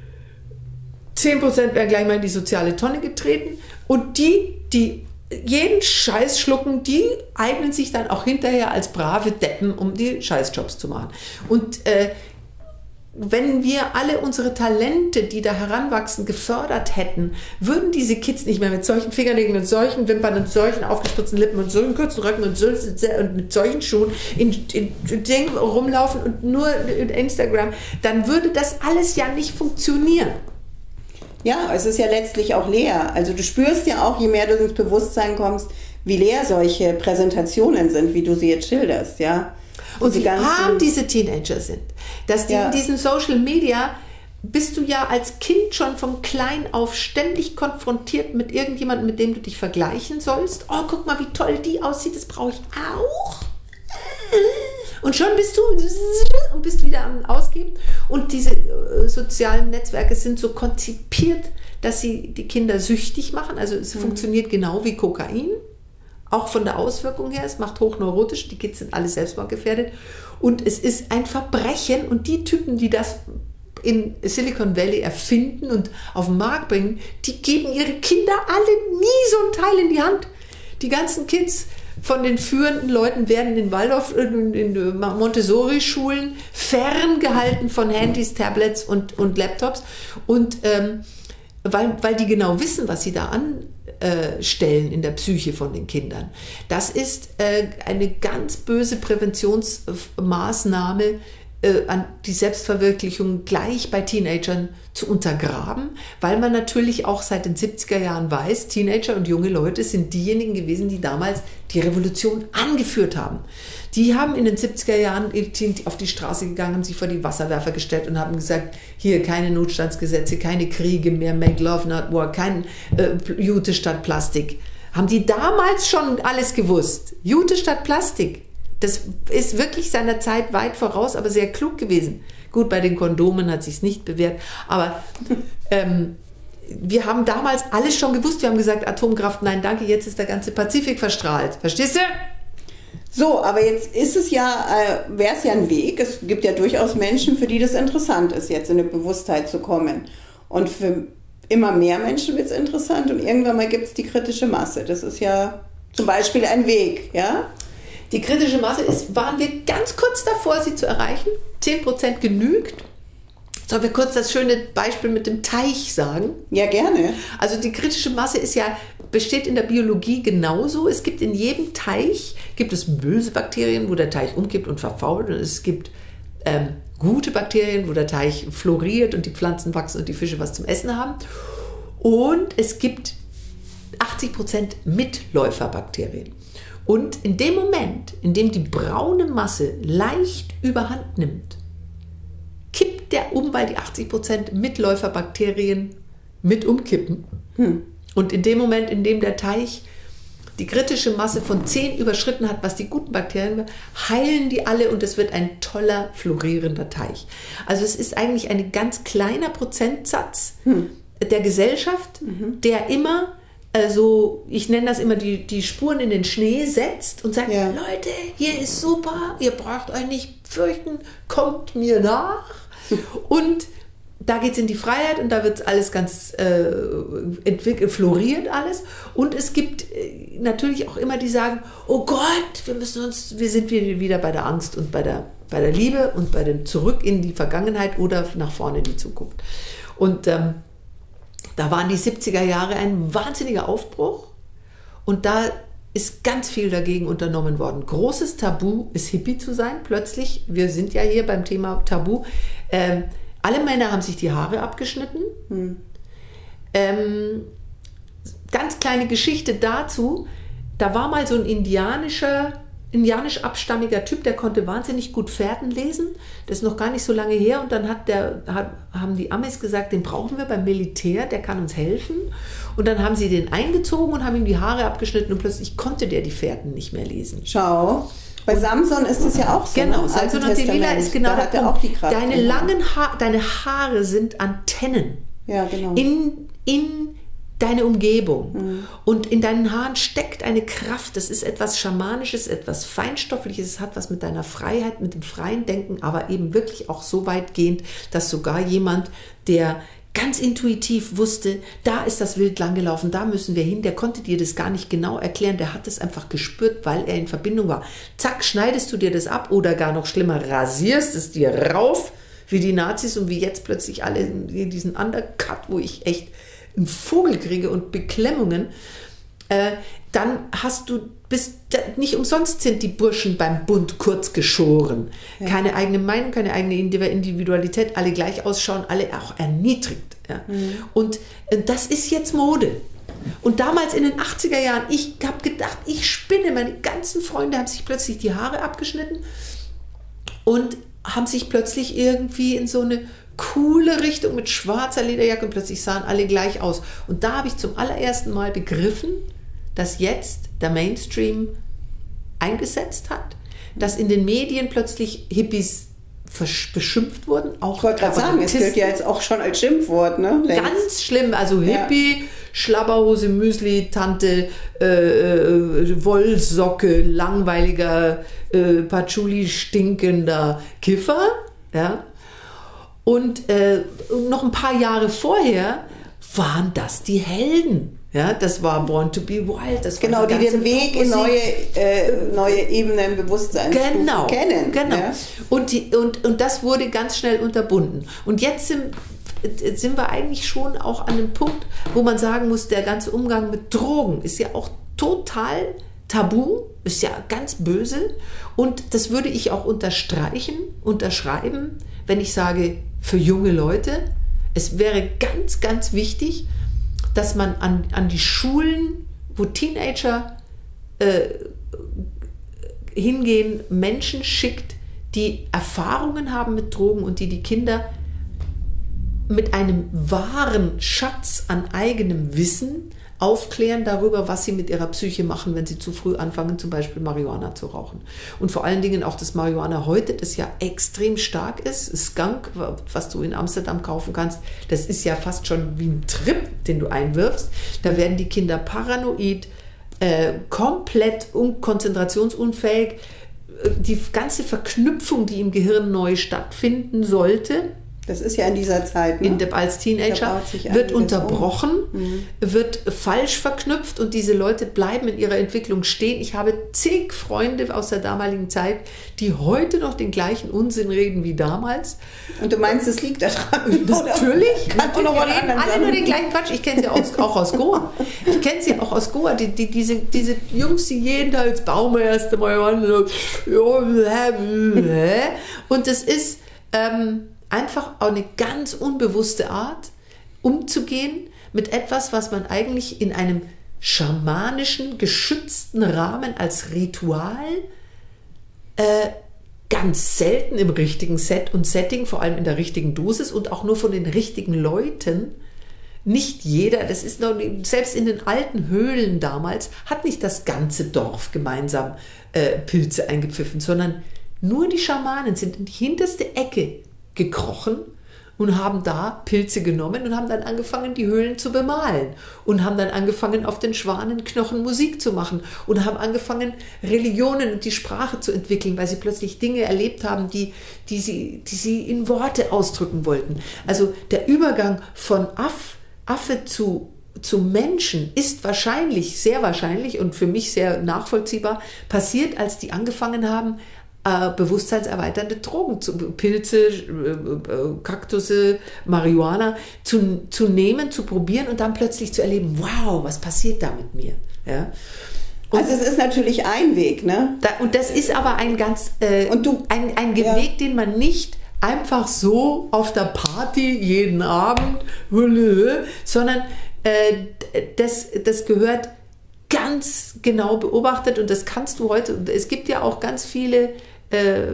zehn Prozent werden gleich mal in die soziale Tonne getreten und die, die jeden Scheiß schlucken, die eignen sich dann auch hinterher als brave Deppen, um die Scheißjobs zu machen. Und äh, wenn wir alle unsere Talente, die da heranwachsen, gefördert hätten, würden diese Kids nicht mehr mit solchen Fingernägeln und solchen Wimpern und solchen aufgespritzten Lippen und solchen kurzen Röcken und, so, und mit solchen Schuhen in, in, in Dingen rumlaufen und nur in Instagram, dann würde das alles ja nicht funktionieren. Ja, es ist ja letztlich auch leer. Also du spürst ja auch, je mehr du ins Bewusstsein kommst, wie leer solche Präsentationen sind, wie du sie jetzt schilderst, ja. Und wie arm diese Teenager sind. Dass die ja. in diesen Social Media bist du ja als Kind schon von klein auf ständig konfrontiert mit irgendjemandem, mit dem du dich vergleichen sollst. Oh, guck mal, wie toll die aussieht, das brauche ich auch. Und schon bist du und bist wieder am Ausgeben. Und diese äh, sozialen Netzwerke sind so konzipiert, dass sie die Kinder süchtig machen. Also es mhm. funktioniert genau wie Kokain. Auch von der Auswirkung her, es macht hochneurotisch, die Kids sind alle selbstmordgefährdet. Und es ist ein Verbrechen. Und die Typen, die das in Silicon Valley erfinden und auf den Markt bringen, die geben ihre Kinder alle nie so ein Teil in die Hand. Die ganzen Kids von den führenden Leuten werden in Waldorf, in Montessori-Schulen ferngehalten von Handys, Tablets und, und Laptops. Und ähm, weil, weil die genau wissen, was sie da anstellen in der Psyche von den Kindern. Das ist äh, eine ganz böse Präventionsmaßnahme, äh, an die Selbstverwirklichung gleich bei Teenagern zu untergraben, weil man natürlich auch seit den siebziger Jahren weiß, Teenager und junge Leute sind diejenigen gewesen, die damals die Revolution angeführt haben. Die haben in den siebziger Jahren auf die Straße gegangen, haben sich vor die Wasserwerfer gestellt und haben gesagt, hier keine Notstandsgesetze, keine Kriege mehr, make love not war, kein äh, Jute statt Plastik. Haben die damals schon alles gewusst? Jute statt Plastik. Das ist wirklich seiner Zeit weit voraus, aber sehr klug gewesen. Gut, bei den Kondomen hat sich es nicht bewährt, aber ähm, wir haben damals alles schon gewusst. Wir haben gesagt, Atomkraft, nein, danke, jetzt ist der ganze Pazifik verstrahlt. Verstehst du? So, aber jetzt ist es ja, äh, wäre es ja ein Weg. Es gibt ja durchaus Menschen, für die das interessant ist, jetzt in eine Bewusstheit zu kommen. Und für immer mehr Menschen wird es interessant und irgendwann mal gibt es die kritische Masse. Das ist ja zum Beispiel ein Weg, ja? Die kritische Masse ist, waren wir ganz kurz davor, sie zu erreichen. zehn Prozent genügt. Sollen wir kurz das schöne Beispiel mit dem Teich sagen? Ja, gerne. Also die kritische Masse ist ja, besteht in der Biologie genauso. Es gibt in jedem Teich, gibt es böse Bakterien, wo der Teich umkippt und verfault. Und es gibt ähm, gute Bakterien, wo der Teich floriert und die Pflanzen wachsen und die Fische was zum Essen haben. Und es gibt achtzig Prozent Mitläuferbakterien. Und in dem Moment, in dem die braune Masse leicht überhand nimmt, kippt der um, weil die achtzig Prozent Mitläuferbakterien mit umkippen. Hm. Und in dem Moment, in dem der Teich die kritische Masse von zehn überschritten hat, was die guten Bakterien waren, heilen die alle und es wird ein toller, florierender Teich. Also es ist eigentlich ein ganz kleiner Prozentsatz hm. der Gesellschaft, mhm. der immer... Also ich nenne das immer die, die Spuren in den Schnee setzt und sagt, ja. Leute, hier ist super, ihr braucht euch nicht fürchten, kommt mir nach. Und da geht es in die Freiheit und da wird alles ganz äh, entwickelt, floriert alles. Und es gibt äh, natürlich auch immer die sagen, oh Gott, wir müssen uns, wir sind wieder bei der Angst und bei der, bei der Liebe und bei dem Zurück in die Vergangenheit oder nach vorne in die Zukunft. Und ähm, da waren die siebziger Jahre ein wahnsinniger Aufbruch und da ist ganz viel dagegen unternommen worden. Großes Tabu ist Hippie zu sein. Plötzlich, wir sind ja hier beim Thema Tabu, ähm, alle Männer haben sich die Haare abgeschnitten. Hm. Ähm, ganz kleine Geschichte dazu, da war mal so ein indianischer indianisch abstammiger Typ, der konnte wahnsinnig gut Fährten lesen. Das ist noch gar nicht so lange her. Und dann hat der, hat, haben die Amis gesagt, den brauchen wir beim Militär, der kann uns helfen. Und dann haben sie den eingezogen und haben ihm die Haare abgeschnitten und plötzlich konnte der die Fährten nicht mehr lesen. Schau. Bei Samson ist es ja auch so. Genau, Samson und Delilah ist genau da der hat er Punkt. auch die Kraft. Deine langen ha- deine Haare sind Antennen. Ja, genau. In, in deine Umgebung. Mhm. Und in deinen Haaren steckt eine Kraft. Das ist etwas Schamanisches, etwas Feinstoffliches. Es hat was mit deiner Freiheit, mit dem freien Denken, aber eben wirklich auch so weitgehend, dass sogar jemand, der ganz intuitiv wusste, da ist das Wild langgelaufen, da müssen wir hin, der konnte dir das gar nicht genau erklären, der hat es einfach gespürt, weil er in Verbindung war. Zack, schneidest du dir das ab oder gar noch schlimmer, rasierst es dir rauf, wie die Nazis und wie jetzt plötzlich alle in diesen Undercut, wo ich echt einen Vogel kriege und Beklemmungen, äh, dann hast du, bist, nicht umsonst sind die Burschen beim Bund kurz geschoren. Ja. Keine eigene Meinung, keine eigene Individualität, alle gleich ausschauen, alle auch erniedrigt. Ja. Mhm. Und äh, das ist jetzt Mode. Und damals in den achtziger Jahren, ich habe gedacht, ich spinne, meine ganzen Freunde haben sich plötzlich die Haare abgeschnitten und haben sich plötzlich irgendwie in so eine coole Richtung mit schwarzer Lederjacke und plötzlich sahen alle gleich aus. Und da habe ich zum allerersten Mal begriffen, dass jetzt der Mainstream eingesetzt hat, dass in den Medien plötzlich Hippies beschimpft wurden. Auch ich wollte gerade sagen, es gilt ja jetzt auch schon als Schimpfwort, ne? Längst. Ganz schlimm, also Hippie, ja. Schlabberhose, Müsli, Tante, äh, äh, Wollsocke, langweiliger, äh, Patchouli stinkender Kiffer, ja. Und äh, noch ein paar Jahre vorher waren das die Helden. Ja, das war Born to be Wild. Das genau, war die, die den Weg in neue, äh, neue Ebenen Bewusstseins genau, kennen. Genau. Ja? Und, die, und, und das wurde ganz schnell unterbunden. Und jetzt sind, sind wir eigentlich schon auch an einem Punkt, wo man sagen muss, der ganze Umgang mit Drogen ist ja auch total tabu, ist ja ganz böse. Und das würde ich auch unterstreichen, unterschreiben, wenn ich sage, für junge Leute, es wäre ganz, ganz wichtig, dass man an, an die Schulen, wo Teenager äh, hingehen, Menschen schickt, die Erfahrungen haben mit Drogen und die die Kinder mit einem wahren Schatz an eigenem Wissen aufklären darüber, was sie mit ihrer Psyche machen, wenn sie zu früh anfangen, zum Beispiel Marihuana zu rauchen. Und vor allen Dingen auch das Marihuana heute, das ja extrem stark ist, Skunk, was du in Amsterdam kaufen kannst, das ist ja fast schon wie ein Trip, den du einwirfst. Da werden die Kinder paranoid, äh, komplett un- konzentrationsunfähig. Die ganze Verknüpfung, die im Gehirn neu stattfinden sollte, das ist ja in dieser Zeit, ne? in der, als Teenager, wird unterbrochen, um. mhm. wird falsch verknüpft und diese Leute bleiben in ihrer Entwicklung stehen. Ich habe zig Freunde aus der damaligen Zeit, die heute noch den gleichen Unsinn reden wie damals. Und du meinst, es liegt daran? Natürlich. Kann natürlich noch reden alle nur den gleichen Quatsch. Ich kenne sie aus, auch aus Goa. Ich kenne sie auch aus Goa. Die, die, diese, diese Jungs, die jeden Tag jetzt bauen wir erst einmal an. Und das ist ähm, einfach auch eine ganz unbewusste Art, umzugehen mit etwas, was man eigentlich in einem schamanischen, geschützten Rahmen als Ritual äh, ganz selten im richtigen Set und Setting, vor allem in der richtigen Dosis und auch nur von den richtigen Leuten. Nicht jeder, das ist noch, selbst in den alten Höhlen damals, hat nicht das ganze Dorf gemeinsam äh, Pilze eingepfiffen, sondern nur die Schamanen sind in die hinterste Ecke gekrochen und haben da Pilze genommen und haben dann angefangen, die Höhlen zu bemalen und haben dann angefangen, auf den Schwanenknochen Musik zu machen und haben angefangen, Religionen und die Sprache zu entwickeln, weil sie plötzlich Dinge erlebt haben, die, die, sie, die sie in Worte ausdrücken wollten. Also der Übergang von Aff, Affe zu, zu Menschen ist wahrscheinlich, sehr wahrscheinlich und für mich sehr nachvollziehbar, passiert, als die angefangen haben, Äh, bewusstseinserweiternde Drogen, zu, Pilze, äh, Kaktusse, Marihuana zu, zu nehmen, zu probieren und dann plötzlich zu erleben, wow, was passiert da mit mir? Ja? Und also es ist natürlich ein Weg, ne? Da, und das ist aber ein ganz, äh, und du, ein, ein ja. Weg, den man nicht einfach so auf der Party jeden Abend, sondern äh, das, das gehört ganz genau beobachtet und das kannst du heute, es gibt ja auch ganz viele äh,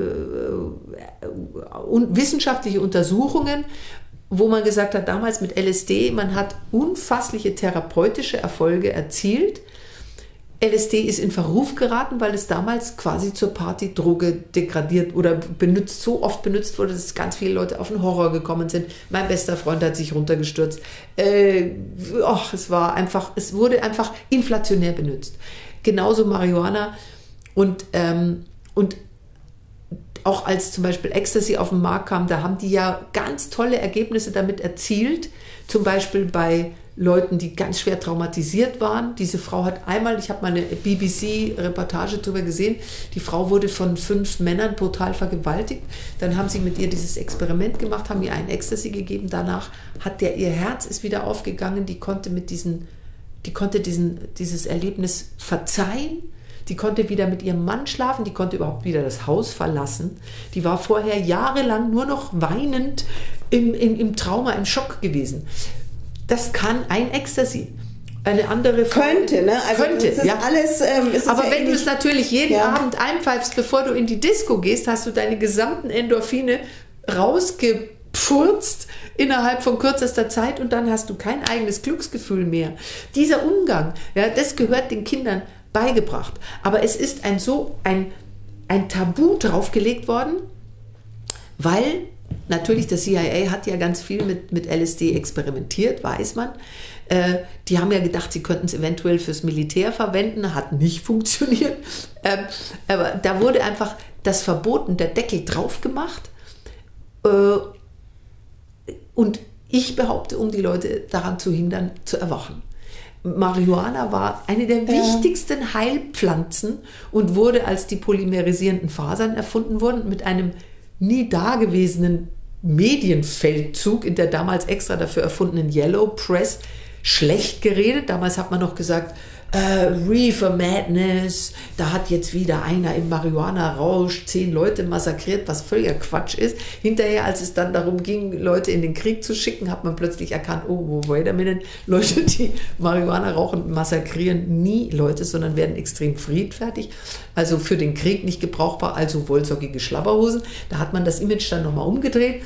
wissenschaftliche Untersuchungen, wo man gesagt hat, damals mit L S D, man hat unfassliche therapeutische Erfolge erzielt. L S D ist in Verruf geraten, weil es damals quasi zur Partydroge degradiert oder benutzt, so oft benutzt wurde, dass ganz viele Leute auf den Horror gekommen sind. Mein bester Freund hat sich runtergestürzt. Äh, oh, es war einfach, es wurde einfach inflationär benutzt. Genauso Marihuana und, ähm, und auch als zum Beispiel Ecstasy auf den Markt kam, da haben die ja ganz tolle Ergebnisse damit erzielt, zum Beispiel bei Leuten, die ganz schwer traumatisiert waren. Diese Frau hat einmal, ich habe mal eine B B C-Reportage darüber gesehen, die Frau wurde von fünf Männern brutal vergewaltigt. Dann haben sie mit ihr dieses Experiment gemacht, haben ihr einen Ecstasy gegeben. Danach hat der, ihr Herz ist wieder aufgegangen, die konnte mit diesen, die konnte diesen, dieses Erlebnis verzeihen. Die konnte wieder mit ihrem Mann schlafen, die konnte überhaupt wieder das Haus verlassen. Die war vorher jahrelang nur noch weinend im, im, im Trauma, im Schock gewesen. Das kann ein Ecstasy. Eine andere Frau könnte, ne? Also könnte, das ist ja. alles. Ähm, ist Aber ja wenn du es natürlich jeden ja. Abend einpfeifst, bevor du in die Disco gehst, hast du deine gesamten Endorphine rausgepfurzt innerhalb von kürzester Zeit und dann hast du kein eigenes Glücksgefühl mehr. Dieser Umgang, ja, das gehört den Kindern beigebracht. Aber es ist ein so ein ein Tabu draufgelegt worden, weil natürlich der C I A hat ja ganz viel mit, mit L S D experimentiert, weiß man. Äh, die haben ja gedacht, sie könnten es eventuell fürs Militär verwenden, hat nicht funktioniert. Ähm, aber da wurde einfach das verboten, der Deckel drauf gemacht. Äh, und ich behaupte, um die Leute daran zu hindern, zu erwachen. Marihuana war eine der ja. wichtigsten Heilpflanzen und wurde, als die polymerisierenden Fasern erfunden wurden, mit einem nie dagewesenen Medienfeldzug in der damals extra dafür erfundenen Yellow Press schlecht geredet. Damals hat man noch gesagt, äh, Reefer Madness, da hat jetzt wieder einer im Marihuana-Rausch zehn Leute massakriert, was völliger Quatsch ist. Hinterher, als es dann darum ging, Leute in den Krieg zu schicken, hat man plötzlich erkannt, oh, wait a minute, Leute, die Marihuana rauchen, massakrieren nie Leute, sondern werden extrem friedfertig. Also für den Krieg nicht gebrauchbar, also wollsockige Schlabberhosen. Da hat man das Image dann nochmal umgedreht.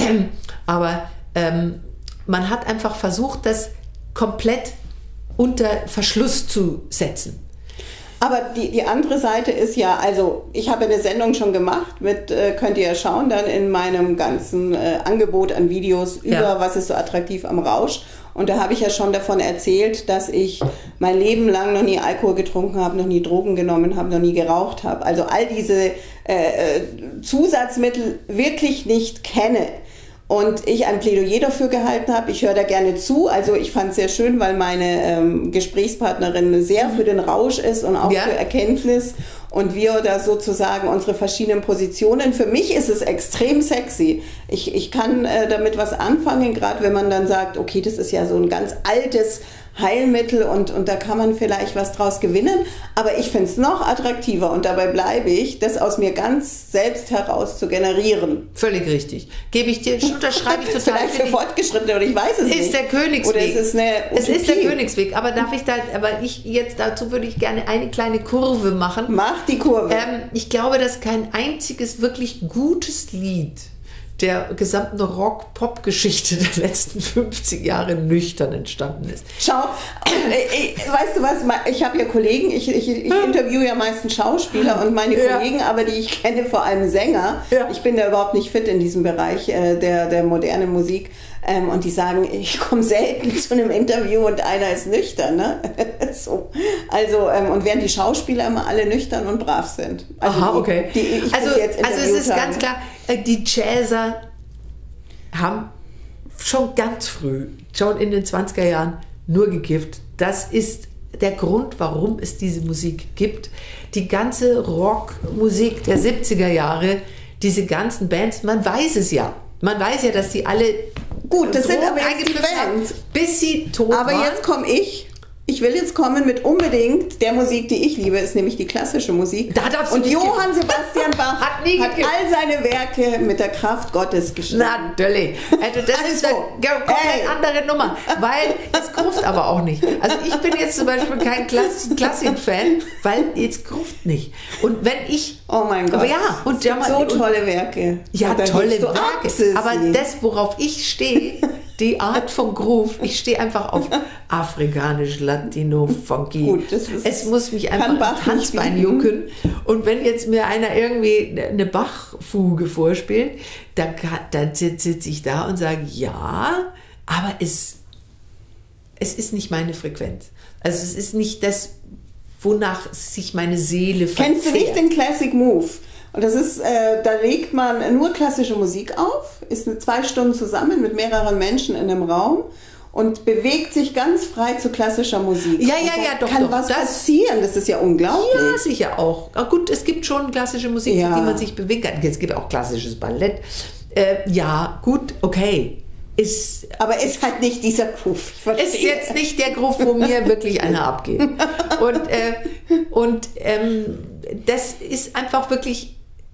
Aber ähm, man hat einfach versucht, das komplett unter Verschluss zu setzen. Aber die, die andere Seite ist ja, also ich habe eine Sendung schon gemacht, mit, äh, könnt ihr ja schauen, dann in meinem ganzen äh, Angebot an Videos über ja. was ist so attraktiv am Rausch. Und da habe ich ja schon davon erzählt, dass ich mein Leben lang noch nie Alkohol getrunken habe, noch nie Drogen genommen habe, noch nie geraucht habe. Also all diese äh, Zusatzmittel wirklich nicht kenne. Und ich ein Plädoyer dafür gehalten habe. Ich höre da gerne zu. Also ich fand es sehr schön, weil meine ähm, Gesprächspartnerin sehr für den Rausch ist und auch ja. für Erkenntnis. Und wir da sozusagen unsere verschiedenen Positionen. Für mich ist es extrem sexy. Ich, ich kann äh, damit was anfangen, gerade wenn man dann sagt, okay, das ist ja so ein ganz altes Heilmittel und, und da kann man vielleicht was draus gewinnen. Aber ich finde es noch attraktiver und dabei bleibe ich, das aus mir ganz selbst heraus zu generieren. Völlig richtig. Gebe ich dir, unterschreibe ich total. Vielleicht für Fortgeschrittene oder ich weiß es ist nicht. Ist der Königsweg. Oder ist es eine Utopie? Es ist der Königsweg. Aber darf ich da, aber ich jetzt dazu würde ich gerne eine kleine Kurve machen. Mach die Kurve. Ähm, ich glaube, dass kein einziges wirklich gutes Lied der gesamten Rock-Pop-Geschichte der letzten fünfzig Jahre nüchtern entstanden ist. Schau, äh, äh, weißt du was, ich habe ja Kollegen, ich, ich, ich interviewe ja meistens Schauspieler und meine ja. Kollegen, aber die ich kenne, vor allem Sänger, ja. ich bin da überhaupt nicht fit in diesem Bereich äh, der, der modernen Musik. Ähm, und die sagen, ich komme selten zu einem Interview und einer ist nüchtern. Ne? so. Also, ähm, und während die Schauspieler immer alle nüchtern und brav sind. Also Aha, die, okay. Die, ich also, jetzt also es ist haben. ganz klar, die Jazzer haben schon ganz früh, schon in den zwanziger Jahren, nur gekifft. Das ist der Grund, warum es diese Musik gibt. Die ganze Rockmusik der siebziger Jahre, diese ganzen Bands, man weiß es ja. Man weiß ja, dass die alle gut, das sind aber jetzt die Bands, haben, bis sie tot aber waren. Jetzt komme ich. Ich will jetzt kommen mit unbedingt der Musik, die ich liebe, ist nämlich die klassische Musik. Da darfst du Und Johann Sebastian Bach hat, nie hat all seine Werke mit der Kraft Gottes geschrieben. Natürlich. Also das also, ist eine komplett ey. andere Nummer, weil es gruft aber auch nicht. Also ich bin jetzt zum Beispiel kein Klass Klassik-Fan, weil jetzt gruft nicht. Und wenn ich... Oh mein Gott. Ja, und ja, so und, tolle Werke. Ja, tolle Werke. Aber das, worauf ich stehe, die Art von Groove, ich stehe einfach auf afrikanisch, Latino, Funky. Gut, das ist, es muss mich einfach ein Tanzbein jucken. Und wenn jetzt mir einer irgendwie eine Bach-Fuge vorspielt, dann, dann sitze ich da und sage, ja, aber es, es ist nicht meine Frequenz. Also es ist nicht das, wonach sich meine Seele verzehrt. Kennst du nicht den Classic Move? Und das ist, äh, da legt man nur klassische Musik auf, ist eine zwei Stunden zusammen mit mehreren Menschen in einem Raum und bewegt sich ganz frei zu klassischer Musik. Ja, ja, ja, doch, kann doch. was das, passieren, das ist ja unglaublich. Ja, sicher auch. Aber gut, es gibt schon klassische Musik, ja. die man sich bewegen kann. Es gibt auch klassisches Ballett. Äh, ja, gut, okay. Ist, aber ist halt nicht dieser Groove. Ist jetzt nicht der Groove, wo mir wirklich einer abgeht. Und, äh, und ähm, das ist einfach wirklich...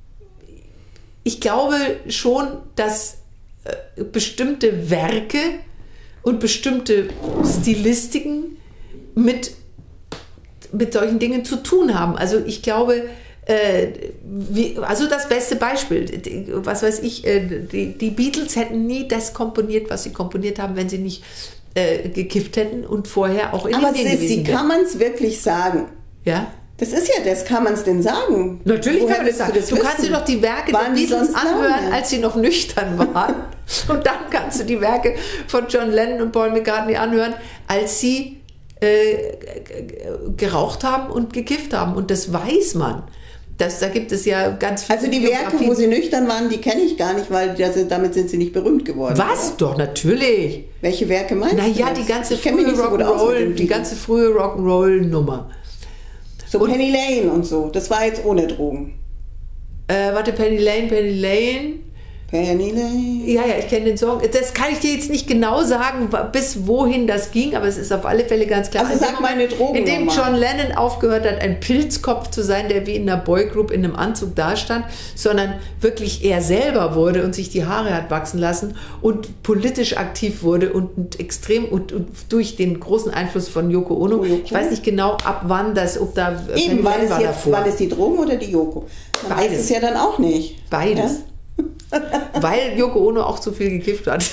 Ich glaube schon, dass äh, bestimmte Werke und bestimmte Stilistiken mit, mit solchen Dingen zu tun haben. Also ich glaube, äh, wie, also das beste Beispiel, die, was weiß ich, äh, die, die Beatles hätten nie das komponiert, was sie komponiert haben, wenn sie nicht äh, gekifft hätten und vorher auch in Aber Indien gewesen wären. Aber kann man es wirklich sagen? Ja. Das ist ja das, kann man es denn sagen? Natürlich Woher kann man das sagen. willst Du, das kannst dir wissen? doch die Werke Waren der die Beatles sonst anhören, lange? als sie noch nüchtern waren. Und dann kannst du die Werke von John Lennon und Paul McCartney anhören, als sie äh, geraucht haben und gekifft haben. Und das weiß man. Das, da gibt es ja ganz viele Also die Werke, wo sie nüchtern waren, die kenne ich gar nicht, weil das, damit sind sie nicht berühmt geworden. Was? Oder? Doch, natürlich. Welche Werke meinst Naja, du? Naja, die ganze ich kenn mich frühe nicht so gut aus mit Rock'n'Roll, dem die Titel. ganze frühe Rock'n'Roll-Nummer. So und- Penny Lane und so, das war jetzt ohne Drogen. Äh, warte, Penny Lane, Penny Lane. Penny Lane. Ja, ja, ich kenne den Song. Das kann ich dir jetzt nicht genau sagen, bis wohin das ging, aber es ist auf alle Fälle ganz klar. Also In dem sag mal eine Drogennummer. In dem John Lennon aufgehört hat, ein Pilzkopf zu sein, der wie in einer Boygroup in einem Anzug dastand, sondern wirklich er selber wurde und sich die Haare hat wachsen lassen und politisch aktiv wurde und extrem und, und durch den großen Einfluss von Yoko Ono. Yoko. Ich weiß nicht genau, ab wann das, ob da Penny Eben, waren Lane es, war jetzt, davor. waren es die Drogen oder die Yoko? Man Beides. weiß es ja dann auch nicht. Beides. Ja? Weil Yoko Ono auch zu viel gekifft hat.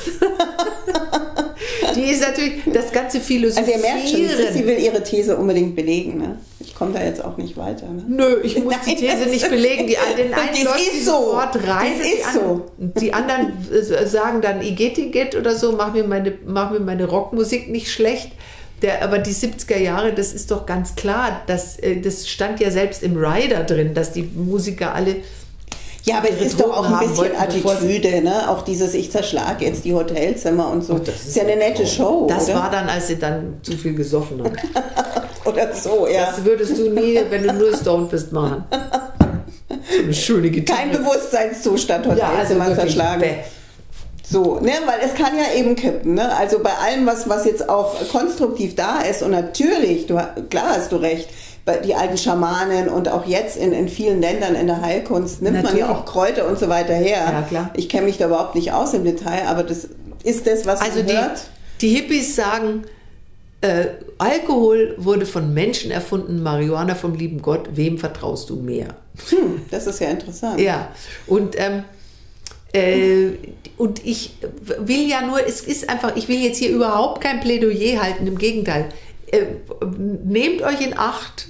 Die ist natürlich das ganze Philosophieren. Also ihr merkt schon, sie will ihre These unbedingt belegen. Ne? Ich komme da jetzt auch nicht weiter. Ne? Nö, ich muss die These nicht belegen. Die, den einen Das läuft ist die so. sofort rein. Das die ist an- so. Die anderen äh, sagen dann Igitt, Igitt oder so, mach mir meine, mach mir meine Rockmusik nicht schlecht. Der, aber die siebziger Jahre, das ist doch ganz klar, dass, äh, das stand ja selbst im Rider drin, dass die Musiker alle... Ja, aber es ist doch auch ein haben bisschen wollten, bevor sie- Attitüde, ne? Auch dieses Ich zerschlage jetzt die Hotelzimmer und so. Oh, das ist ja eine nette Show, Das oder? war dann, als sie dann zu viel gesoffen haben. Oder so, ja. Das würdest du nie, wenn du nur stoned bist, machen. So eine schöne Gitarre. Kein Bewusstseinszustand, Ja, also Hotelzimmer wirklich, zerschlagen. bäh. So, ne, weil es kann ja eben kippen, ne? Also bei allem, was, was jetzt auch konstruktiv da ist und natürlich, du, klar hast du recht, bei die alten Schamanen und auch jetzt in, in vielen Ländern in der Heilkunst nimmt Natürlich. man ja auch Kräuter und so weiter her. Ja, klar. Ich kenne mich da überhaupt nicht aus im Detail, aber das ist das, was Also man die, hört. die Hippies sagen, äh, Alkohol wurde von Menschen erfunden, Marihuana vom lieben Gott, wem vertraust du mehr? Hm, das ist ja interessant. Ja, und, ähm, äh, und ich will ja nur, es ist einfach, ich will jetzt hier überhaupt kein Plädoyer halten, im Gegenteil. Äh, nehmt euch in Acht,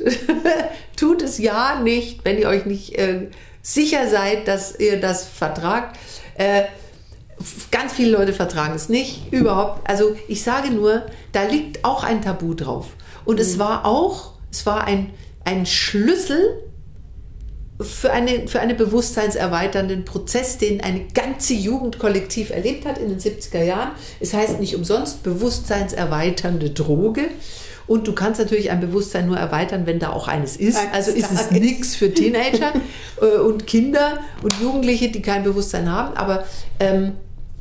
tut es ja nicht, wenn ihr euch nicht äh, sicher seid, dass ihr das vertragt. Äh, ganz viele Leute vertragen es nicht, überhaupt. Also ich sage nur, da liegt auch ein Tabu drauf. Und mhm. es war auch, es war ein, ein Schlüssel für, eine, für einen bewusstseinserweiternden Prozess, den eine ganze Jugend kollektiv erlebt hat in den siebziger Jahren. Es heißt nicht umsonst bewusstseinserweiternde Droge. Und du kannst natürlich ein Bewusstsein nur erweitern, wenn da auch eines ist. Also ist es nichts für Teenager äh, und Kinder und Jugendliche, die kein Bewusstsein haben. Aber ähm,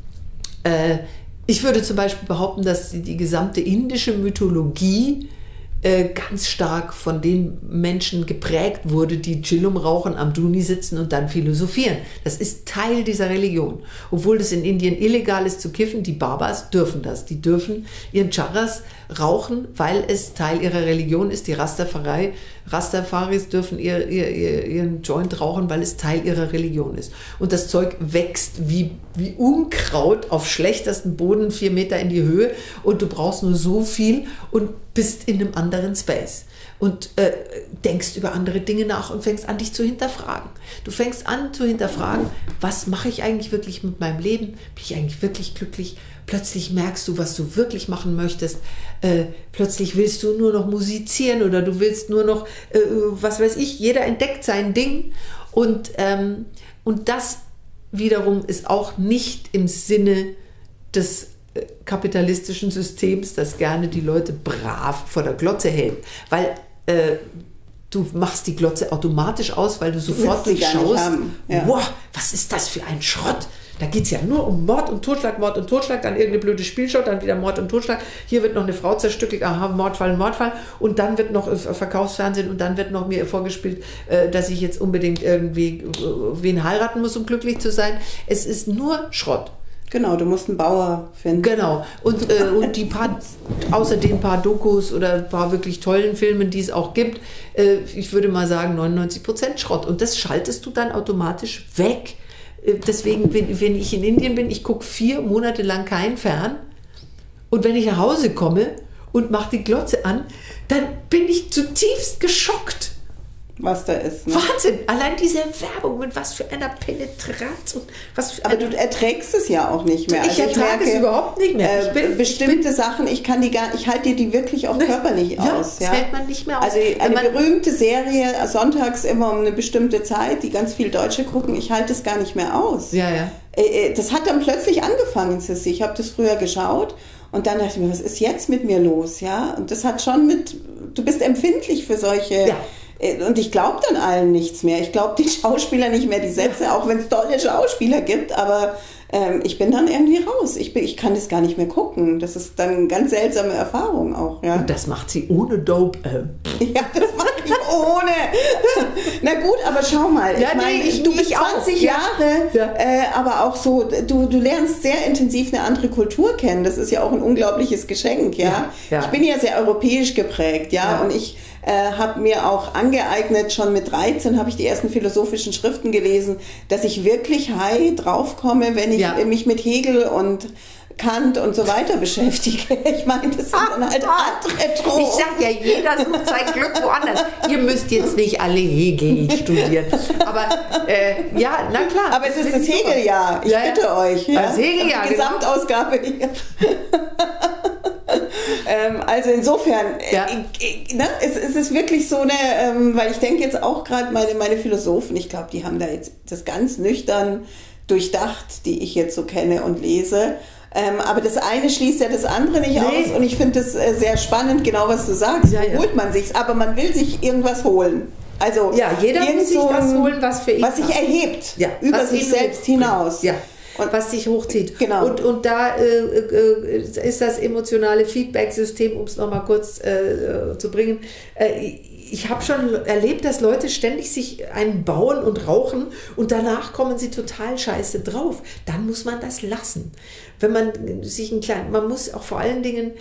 äh, ich würde zum Beispiel behaupten, dass die, die gesamte indische Mythologie äh, ganz stark von den Menschen geprägt wurde, die Chillum rauchen, am Dhuni sitzen und dann philosophieren. Das ist Teil dieser Religion. Obwohl das in Indien illegal ist zu kiffen, die Babas dürfen das. Die dürfen ihren Charas rauchen, weil es Teil ihrer Religion ist. Die Rastafari, Rastafaris dürfen ihr, ihr, ihr, ihren Joint rauchen, weil es Teil ihrer Religion ist. Und das Zeug wächst wie, wie Unkraut auf schlechtesten Boden, vier Meter in die Höhe, und du brauchst nur so viel und bist in einem anderen Space. Und äh, denkst über andere Dinge nach und fängst an, dich zu hinterfragen. Du fängst an zu hinterfragen, was mache ich eigentlich wirklich mit meinem Leben? Bin ich eigentlich wirklich glücklich? Plötzlich merkst du, was du wirklich machen möchtest. Äh, plötzlich willst du nur noch musizieren oder du willst nur noch, äh, was weiß ich, jeder entdeckt sein Ding. Und, ähm, und das wiederum ist auch nicht im Sinne des äh, kapitalistischen Systems, das gerne die Leute brav vor der Glotze hält. Weil äh, du machst die Glotze automatisch aus, weil du sofort willst sie gar nicht durchschaust, haben. Ja. wow, was ist das für ein Schrott? Da geht es ja nur um Mord und Totschlag, Mord und Totschlag, dann irgendeine blöde Spielshow, dann wieder Mord und Totschlag. Hier wird noch eine Frau zerstückelt, aha, Mordfall, Mordfall. Und dann wird noch Verkaufsfernsehen und dann wird noch mir vorgespielt, dass ich jetzt unbedingt irgendwie wen heiraten muss, um glücklich zu sein. Es ist nur Schrott. Genau, du musst einen Bauer finden. Genau. Und, äh, und die paar, außer den paar Dokus oder ein paar wirklich tollen Filmen, die es auch gibt, äh, ich würde mal sagen neunundneunzig Prozent Schrott. Und das schaltest du dann automatisch weg. Deswegen, wenn, wenn ich in Indien bin, ich gucke vier Monate lang kein Fern, und wenn ich nach Hause komme und mache die Glotze an, dann bin ich zutiefst geschockt, was da ist. Ne? Wahnsinn! Allein diese Werbung mit was für einer Penetranz und was für Aber du erträgst es ja auch nicht mehr. Ich also ertrage ich merke, es überhaupt nicht mehr. Ich bin, bestimmte ich bin, Sachen, ich kann die gar, ich halte dir die wirklich auch körperlich ja, aus. Das ja? hält man nicht mehr aus. Also eine man, berühmte Serie, sonntags immer um eine bestimmte Zeit, die ganz viel Deutsche gucken, ich halte es gar nicht mehr aus. Ja, ja. Das hat dann plötzlich angefangen, Sissi. Ich habe das früher geschaut und dann dachte ich mir, was ist jetzt mit mir los? Ja, und das hat schon mit, du bist empfindlich für solche... Ja. Und ich glaube dann allen nichts mehr. Ich glaube den Schauspielern nicht mehr die Sätze, ja. auch wenn es tolle Schauspieler gibt. Aber ähm, ich bin dann irgendwie raus. Ich, bin, ich kann das gar nicht mehr gucken. Das ist dann eine ganz seltsame Erfahrung auch. Ja. Und das macht sie ohne Dope. Äh. Ja, das macht ich ohne. Na gut, aber schau mal. Ja, ich meine, nee, ich, du bist zwanzig auch. Jahre, ja. äh, aber auch so, du, du lernst sehr intensiv eine andere Kultur kennen. Das ist ja auch ein unglaubliches Geschenk. Ja, ja, ja. Ich bin ja sehr europäisch geprägt. Ja, ja. und ich Äh, habe mir auch angeeignet, schon mit dreizehn habe ich die ersten philosophischen Schriften gelesen, dass ich wirklich high draufkomme, wenn ich ja. mich mit Hegel und Kant und so weiter beschäftige. Ich meine, das sind ah, dann halt ah, andere Drogen. Ich sag ja, jeder sucht sein Glück woanders. Ihr müsst jetzt nicht alle Hegel studieren. Aber äh, ja, na klar. Aber es ist das Hegeljahr. Ich ja, bitte ja. euch. Ja. Das Hegeljahr, die Gesamtausgabe hier. ähm, also insofern, ja. äh, ne, es, es ist wirklich so eine, ähm, weil ich denke jetzt auch gerade meine, meine Philosophen, ich glaube, die haben da jetzt das ganz nüchtern durchdacht, die ich jetzt so kenne und lese. Ähm, aber das eine schließt ja das andere nicht nee. aus und ich finde das äh, sehr spannend, genau was du sagst. Ja, ja. Holt man sich's, aber man will sich irgendwas holen. Also ja, jeder muss sich so das holen, was für ihn was sich erhebt, ja, über sich selbst hinaus. Ja. Und was sich hochzieht. Genau. Und, und da äh, äh, ist das emotionale Feedback-System, um es nochmal kurz äh, zu bringen. Äh, ich habe schon erlebt, dass Leute ständig sich einen bauen und rauchen und danach kommen sie total scheiße drauf. Dann muss man das lassen. Wenn man sich ein klein, man muss auch vor allen Dingen,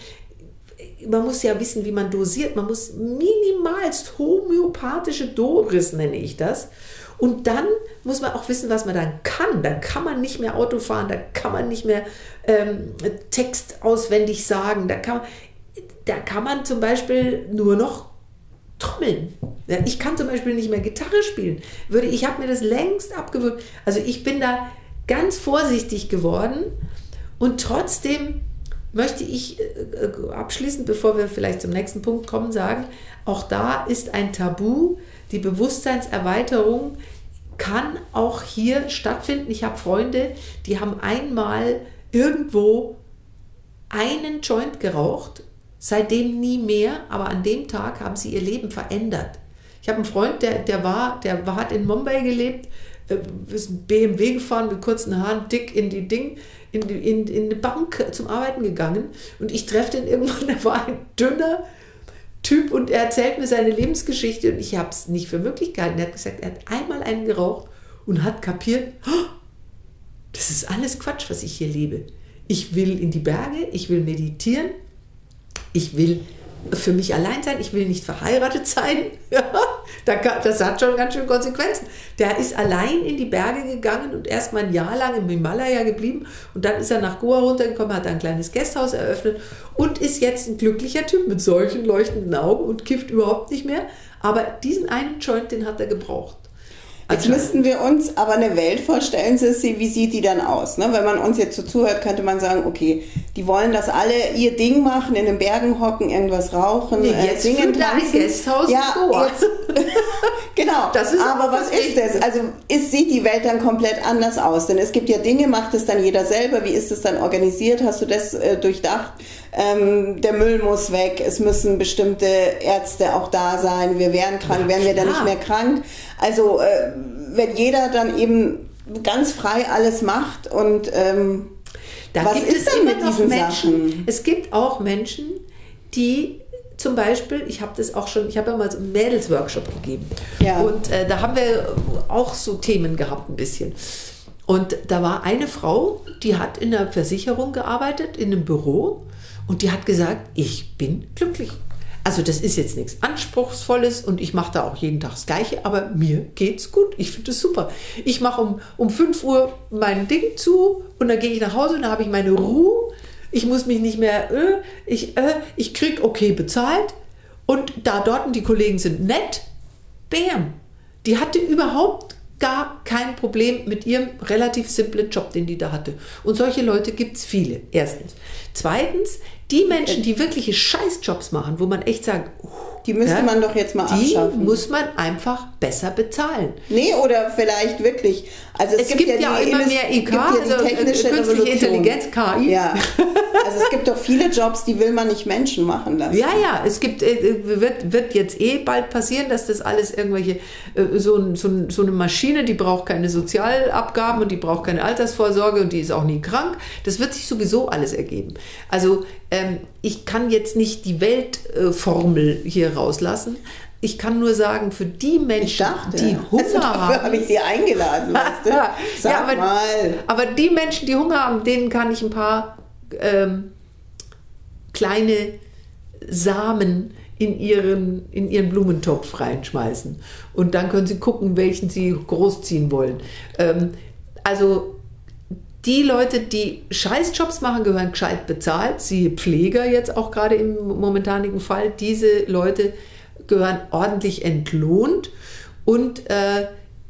man muss ja wissen, wie man dosiert. Man muss minimalst homöopathische Dosis, nenne ich das. Und dann muss man auch wissen, was man dann kann. Dann kann man nicht mehr Auto fahren, da kann man nicht mehr ähm, Text auswendig sagen. Da kann, da kann man zum Beispiel nur noch trommeln. Ja, ich kann zum Beispiel nicht mehr Gitarre spielen. Würde, ich habe mir das längst abgewöhnt. Also ich bin da ganz vorsichtig geworden und trotzdem möchte ich äh, abschließend, bevor wir vielleicht zum nächsten Punkt kommen, sagen, auch da ist ein Tabu. Die Bewusstseinserweiterung kann auch hier stattfinden. Ich habe Freunde, die haben einmal irgendwo einen Joint geraucht, seitdem nie mehr, aber an dem Tag haben sie ihr Leben verändert. Ich habe einen Freund, der, der, war, der war, hat in Mumbai gelebt, ist B M W gefahren mit kurzen Haaren, dick in die Ding, in, die, in, in eine Bank zum Arbeiten gegangen und ich treffe den irgendwann, der war ein dünner Typ und er erzählt mir seine Lebensgeschichte und ich habe es nicht für möglich gehalten. Er hat gesagt, er hat einmal einen geraucht und hat kapiert, oh, das ist alles Quatsch, was ich hier lebe. Ich will in die Berge, ich will meditieren, ich will für mich allein sein, ich will nicht verheiratet sein. Das hat schon ganz schön Konsequenzen. Der ist allein in die Berge gegangen und erst mal ein Jahr lang im Himalaya geblieben und dann ist er nach Goa runtergekommen, hat ein kleines Gasthaus eröffnet und ist jetzt ein glücklicher Typ mit solchen leuchtenden Augen und kifft überhaupt nicht mehr. Aber diesen einen Joint, den hat er gebraucht. Jetzt müssten wir uns aber eine Welt vorstellen, Sissi, wie sieht die dann aus? Ne? Wenn man uns jetzt so zuhört, könnte man sagen, okay, die wollen das alle ihr Ding machen, in den Bergen hocken, irgendwas rauchen, nee, jetzt äh, singen, tanzen. Ein Gasthaus ja, jetzt, genau. Das ist aber was ist das? Also ist, sieht die Welt dann komplett anders aus? Denn es gibt ja Dinge, macht es dann jeder selber. Wie ist es dann organisiert? Hast du das äh, durchdacht? Ähm, der Müll muss weg, es müssen bestimmte Ärzte auch da sein, wir wären krank, ja, wären wir klar. dann nicht mehr krank. Also äh, wenn jeder dann eben ganz frei alles macht und ähm, da was gibt ist es dann immer mit noch diesen Menschen, Sachen? Es gibt auch Menschen, die zum Beispiel, ich habe das auch schon, ich habe ja mal so einen Mädels-Workshop gegeben ja. und äh, da haben wir auch so Themen gehabt ein bisschen. Und da war eine Frau, die hat in der Versicherung gearbeitet, in einem Büro. Und die hat gesagt, ich bin glücklich. Also das ist jetzt nichts Anspruchsvolles und ich mache da auch jeden Tag das Gleiche, aber mir geht's gut. Ich finde es super. Ich mache um, um fünf Uhr mein Ding zu und dann gehe ich nach Hause und dann habe ich meine Ruhe. Ich muss mich nicht mehr, äh, ich, äh, ich kriege okay bezahlt und da dort und die Kollegen sind nett bam, die hatte überhaupt gar kein Problem mit ihrem relativ simplen Job, den die da hatte. Und solche Leute gibt es viele, erstens. Zweitens, die Menschen, die wirkliche Scheißjobs machen, wo man echt sagt, uh, die müsste ja, man doch jetzt mal die abschaffen. Die muss man einfach besser bezahlen. Nee, oder vielleicht wirklich. Also es, es gibt, gibt ja, ja die immer mehr I K, ja die also technische künstliche Revolution. Intelligenz, K I. Ja. Also es gibt doch viele Jobs, die will man nicht Menschen machen lassen. Ja, ja, es gibt, wird, wird jetzt eh bald passieren, dass das alles irgendwelche, so, so, so eine Maschine, die braucht keine Sozialabgaben und die braucht keine Altersvorsorge und die ist auch nie krank. Das wird sich sowieso alles ergeben. Also ähm, ich kann jetzt nicht die Weltformel äh, hier rauslassen. Ich kann nur sagen, für die Menschen, dachte, die Hunger also dafür haben... habe ich sie eingeladen, weißt du? Sag ja, aber, mal. aber die Menschen, die Hunger haben, denen kann ich ein paar ähm, kleine Samen in ihren, in ihren Blumentopf reinschmeißen. Und dann können sie gucken, welchen sie großziehen wollen. Ähm, also die Leute, die Scheißjobs machen, gehören gescheit bezahlt. Siehe Pfleger jetzt auch gerade im momentanigen Fall. Diese Leute gehören ordentlich entlohnt. Und, äh,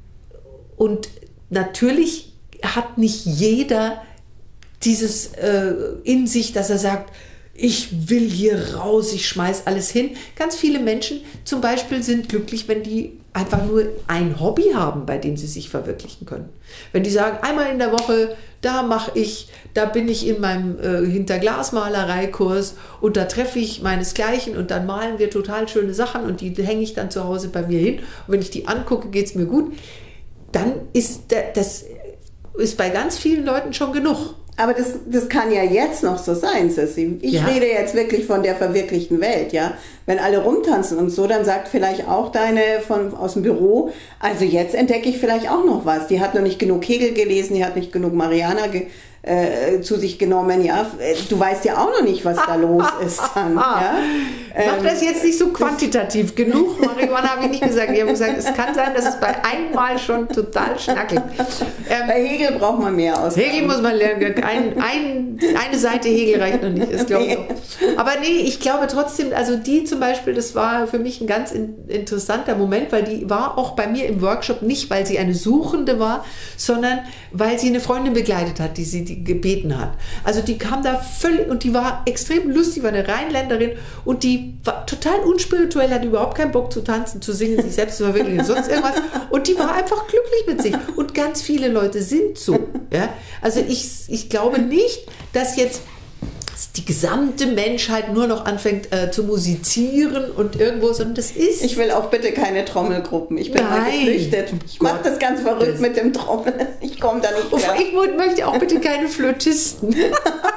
und natürlich hat nicht jeder dieses äh, in sich, dass er sagt, ich will hier raus, ich schmeiß alles hin. Ganz viele Menschen zum Beispiel sind glücklich, wenn die einfach nur ein Hobby haben, bei dem sie sich verwirklichen können. Wenn die sagen, einmal in der Woche, da mache ich, da bin ich in meinem äh, Hinterglasmalereikurs und da treffe ich meinesgleichen und dann malen wir total schöne Sachen und die hänge ich dann zu Hause bei mir hin. Und wenn ich die angucke, geht es mir gut. Dann ist das ist bei ganz vielen Leuten schon genug. Aber das, das kann ja jetzt noch so sein, Sissi. Ich ja. rede jetzt wirklich von der verwirklichten Welt, ja. Wenn alle rumtanzen und so, dann sagt vielleicht auch deine von aus dem Büro, also jetzt entdecke ich vielleicht auch noch was. Die hat noch nicht genug Hegel gelesen, die hat nicht genug Mariana ge, äh, zu sich genommen, ja. Du weißt ja auch noch nicht, was da los ist dann, ja. Mach das jetzt nicht so quantitativ genug. Marihuana habe ich nicht gesagt. Ich habe gesagt, es kann sein, dass es bei einmal schon total schnackelt. Ähm, bei Hegel braucht man mehr aus. Hegel muss man lernen. Ein, ein, eine Seite Hegel reicht noch nicht. Das glaube ich auch. Aber nee, ich glaube trotzdem, also die zum Beispiel, das war für mich ein ganz in, interessanter Moment, weil die war auch bei mir im Workshop nicht, weil sie eine Suchende war, sondern weil sie eine Freundin begleitet hat, die sie die gebeten hat. Also die kam da völlig, und die war extrem lustig, war eine Rheinländerin und die war total unspirituell, hat überhaupt keinen Bock zu tanzen, zu singen, sich selbst zu verwirklichen, sonst irgendwas. Und die war einfach glücklich mit sich. Und ganz viele Leute sind so. Ja? Also ich, ich glaube nicht, dass jetzt die gesamte Menschheit nur noch anfängt äh, zu musizieren und irgendwo, sondern das ist... Ich will auch bitte keine Trommelgruppen. Ich bin Nein. mal geflüchtet. Ich mache das ganz verrückt das mit dem Trommeln. Ich komme da nicht klar. Ich möchte auch bitte keine Flötisten. ich,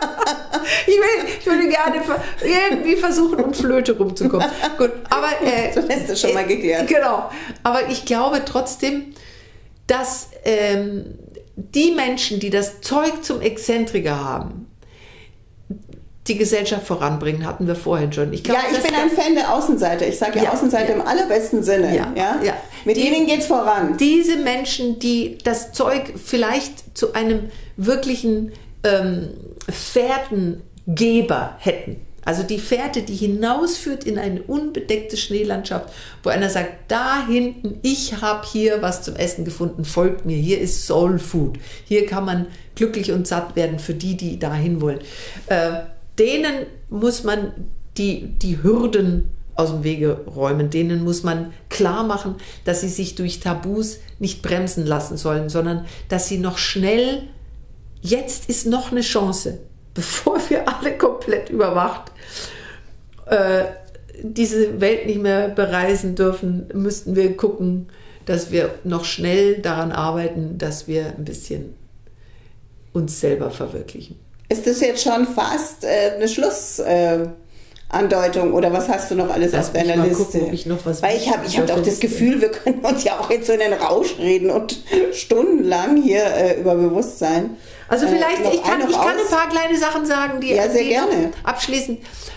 will, ich würde gerne irgendwie versuchen, um Flöte rumzukommen. Gut, aber... Äh, so ist das schon mal geklärt. Äh, genau. Aber ich glaube trotzdem, dass ähm, die Menschen, die das Zeug zum Exzentriker haben, die Gesellschaft voranbringen, hatten wir vorhin schon. Ich glaube, ja, ich bin ein Fan der Außenseite. Ich sage ja, ja Außenseite ja. im allerbesten Sinne. Ja, ja? ja. Mit die, denen geht's voran. Diese Menschen, die das Zeug vielleicht zu einem wirklichen ähm, Fährtengeber hätten. Also die Fährte, die hinausführt in eine unbedeckte Schneelandschaft, wo einer sagt, da hinten, ich habe hier was zum Essen gefunden, folgt mir, hier ist Soul Food. Hier kann man glücklich und satt werden für die, die dahin wollen. Äh, denen muss man die, die Hürden aus dem Wege räumen. Denen muss man klar machen, dass sie sich durch Tabus nicht bremsen lassen sollen, sondern dass sie noch schnell, jetzt ist noch eine Chance, bevor wir alle komplett überwacht äh, diese Welt nicht mehr bereisen dürfen, müssten wir gucken, dass wir noch schnell daran arbeiten, dass wir ein bisschen uns selber verwirklichen. Ist das jetzt schon fast äh, eine Schlussandeutung äh, oder was hast du noch alles Lass auf deiner mal Liste? Gucken, ob ich noch was Weil ich habe ich hab doch das Gefühl, wir können uns ja auch jetzt so in den Rausch reden und stundenlang hier äh, über Bewusstsein. Also vielleicht, äh, ich, kann, ein ich kann ein paar kleine Sachen sagen, die, ja, sehr die gerne. abschließend.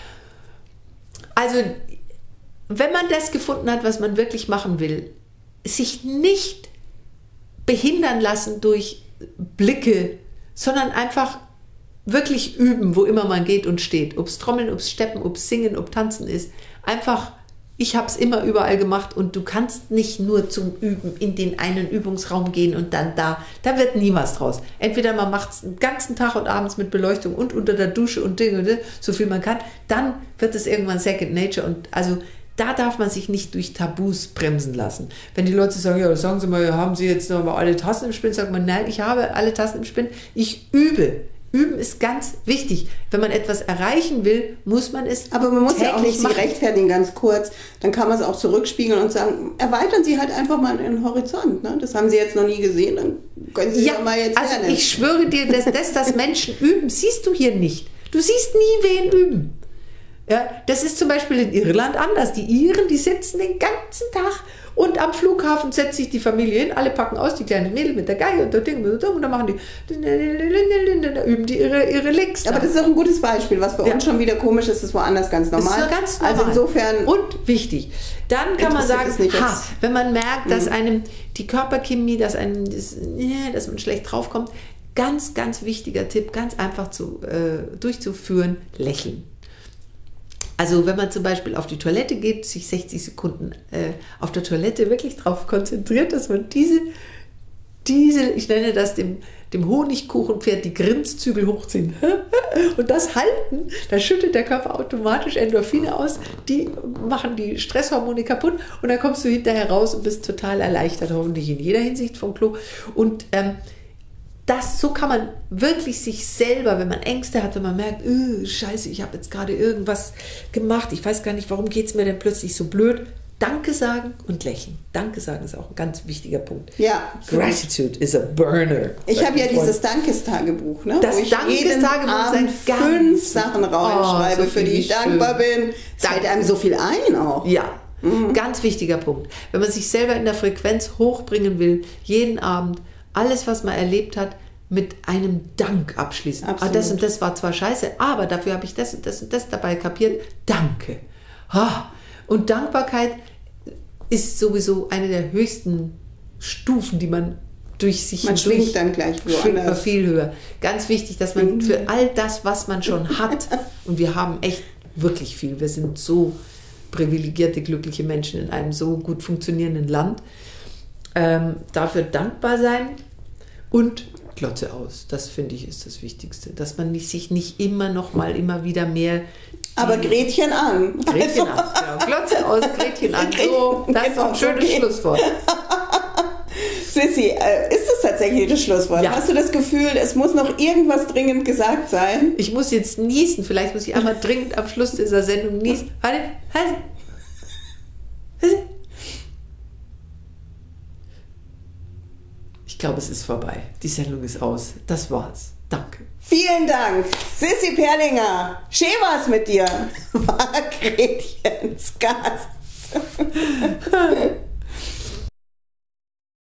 Also, wenn man das gefunden hat, was man wirklich machen will, sich nicht behindern lassen durch Blicke, sondern einfach wirklich üben, wo immer man geht und steht. Ob es Trommeln, ob es Steppen, ob es Singen, ob Tanzen ist. Einfach Ich habe es immer überall gemacht und du kannst nicht nur zum Üben in den einen Übungsraum gehen und dann da. Da wird nie was draus. Entweder man macht es den ganzen Tag und abends mit Beleuchtung und unter der Dusche und Dinge, und so viel man kann. Dann wird es irgendwann Second Nature. Und also da darf man sich nicht durch Tabus bremsen lassen. Wenn die Leute sagen, ja, sagen Sie mal, haben Sie jetzt noch mal alle Tassen im Spind? Sagt man, nein, ich habe alle Tassen im Spind. Ich übe. Üben ist ganz wichtig. Wenn man etwas erreichen will, muss man es Aber man muss ja auch nicht machen. sich rechtfertigen, ganz kurz. Dann kann man es auch zurückspiegeln und sagen, erweitern Sie halt einfach mal den Horizont. Ne? Das haben Sie jetzt noch nie gesehen, dann können Sie ja, ja mal jetzt also lernen. Ich schwöre dir, dass, dass das Menschen üben, siehst du hier nicht. Du siehst nie wen üben. Ja, das ist zum Beispiel in Irland anders. Die Iren, die sitzen den ganzen Tag und am Flughafen setzt sich die Familie hin, alle packen aus, die kleinen Mädel mit der Geige und der Ding und dann machen die, da üben die ihre, ihre Licks. Aber das ist auch ein gutes Beispiel, was bei ja. uns schon wieder komisch ist, ist woanders ganz normal. Das ist ganz normal. Also insofern. Und wichtig. Dann kann man sagen, ha, wenn man merkt, dass einem die Körperchemie, dass einem das, dass man schlecht draufkommt, ganz, ganz wichtiger Tipp, ganz einfach zu, äh, durchzuführen, lächeln. Also wenn man zum Beispiel auf die Toilette geht, sich sechzig Sekunden äh, auf der Toilette wirklich darauf konzentriert, dass man diese, diese, ich nenne das dem, dem Honigkuchenpferd, die Grinszügel hochziehen und das halten, dann schüttet der Körper automatisch Endorphine aus, die machen die Stresshormone kaputt und dann kommst du hinterher raus und bist total erleichtert, hoffentlich in jeder Hinsicht vom Klo. Und ähm, Das, so kann man wirklich sich selber, wenn man Ängste hat, wenn man merkt, öh, scheiße, ich habe jetzt gerade irgendwas gemacht, ich weiß gar nicht, warum geht es mir denn plötzlich so blöd. Danke sagen und lächeln. Danke sagen ist auch ein ganz wichtiger Punkt. Ja. Gratitude is a burner. Ich habe ja dieses Dankestagebuch, ne? Das wo ich jeden Abend fünf Sachen reinschreibe, oh, so für die ich dankbar bin. Es fällt einem so viel ein auch. Ja. Mhm. Ganz wichtiger Punkt. Wenn man sich selber in der Frequenz hochbringen will, jeden Abend alles, was man erlebt hat, mit einem Dank abschließen. Ah, das und das war zwar scheiße, aber dafür habe ich das und das und das dabei kapiert. Danke. Und Dankbarkeit ist sowieso eine der höchsten Stufen, die man durch sich man schwingt dann gleich schwingt man viel höher. Ganz wichtig, dass man für all das, was man schon hat, und wir haben echt wirklich viel, wir sind so privilegierte, glückliche Menschen in einem so gut funktionierenden Land, ähm, dafür dankbar sein und Glotze aus. Das finde ich ist das Wichtigste, dass man nicht, sich nicht immer noch mal immer wieder mehr... Aber Gretchen an. Gretchen also. an, genau. Glotze aus, Gretchen an. So, das ist doch ein schönes okay. Schlusswort. Sissi, ist das tatsächlich das Schlusswort? Ja. Hast du das Gefühl, es muss noch irgendwas dringend gesagt sein? Ich muss jetzt niesen. Vielleicht muss ich einmal dringend am Schluss dieser Sendung niesen. Warte, warte. Warte. Ich glaube, es ist vorbei. Die Sendung ist aus. Das war's. Danke. Vielen Dank. Sissi Perlinger. Schön war's mit dir. War Gretchens Gast.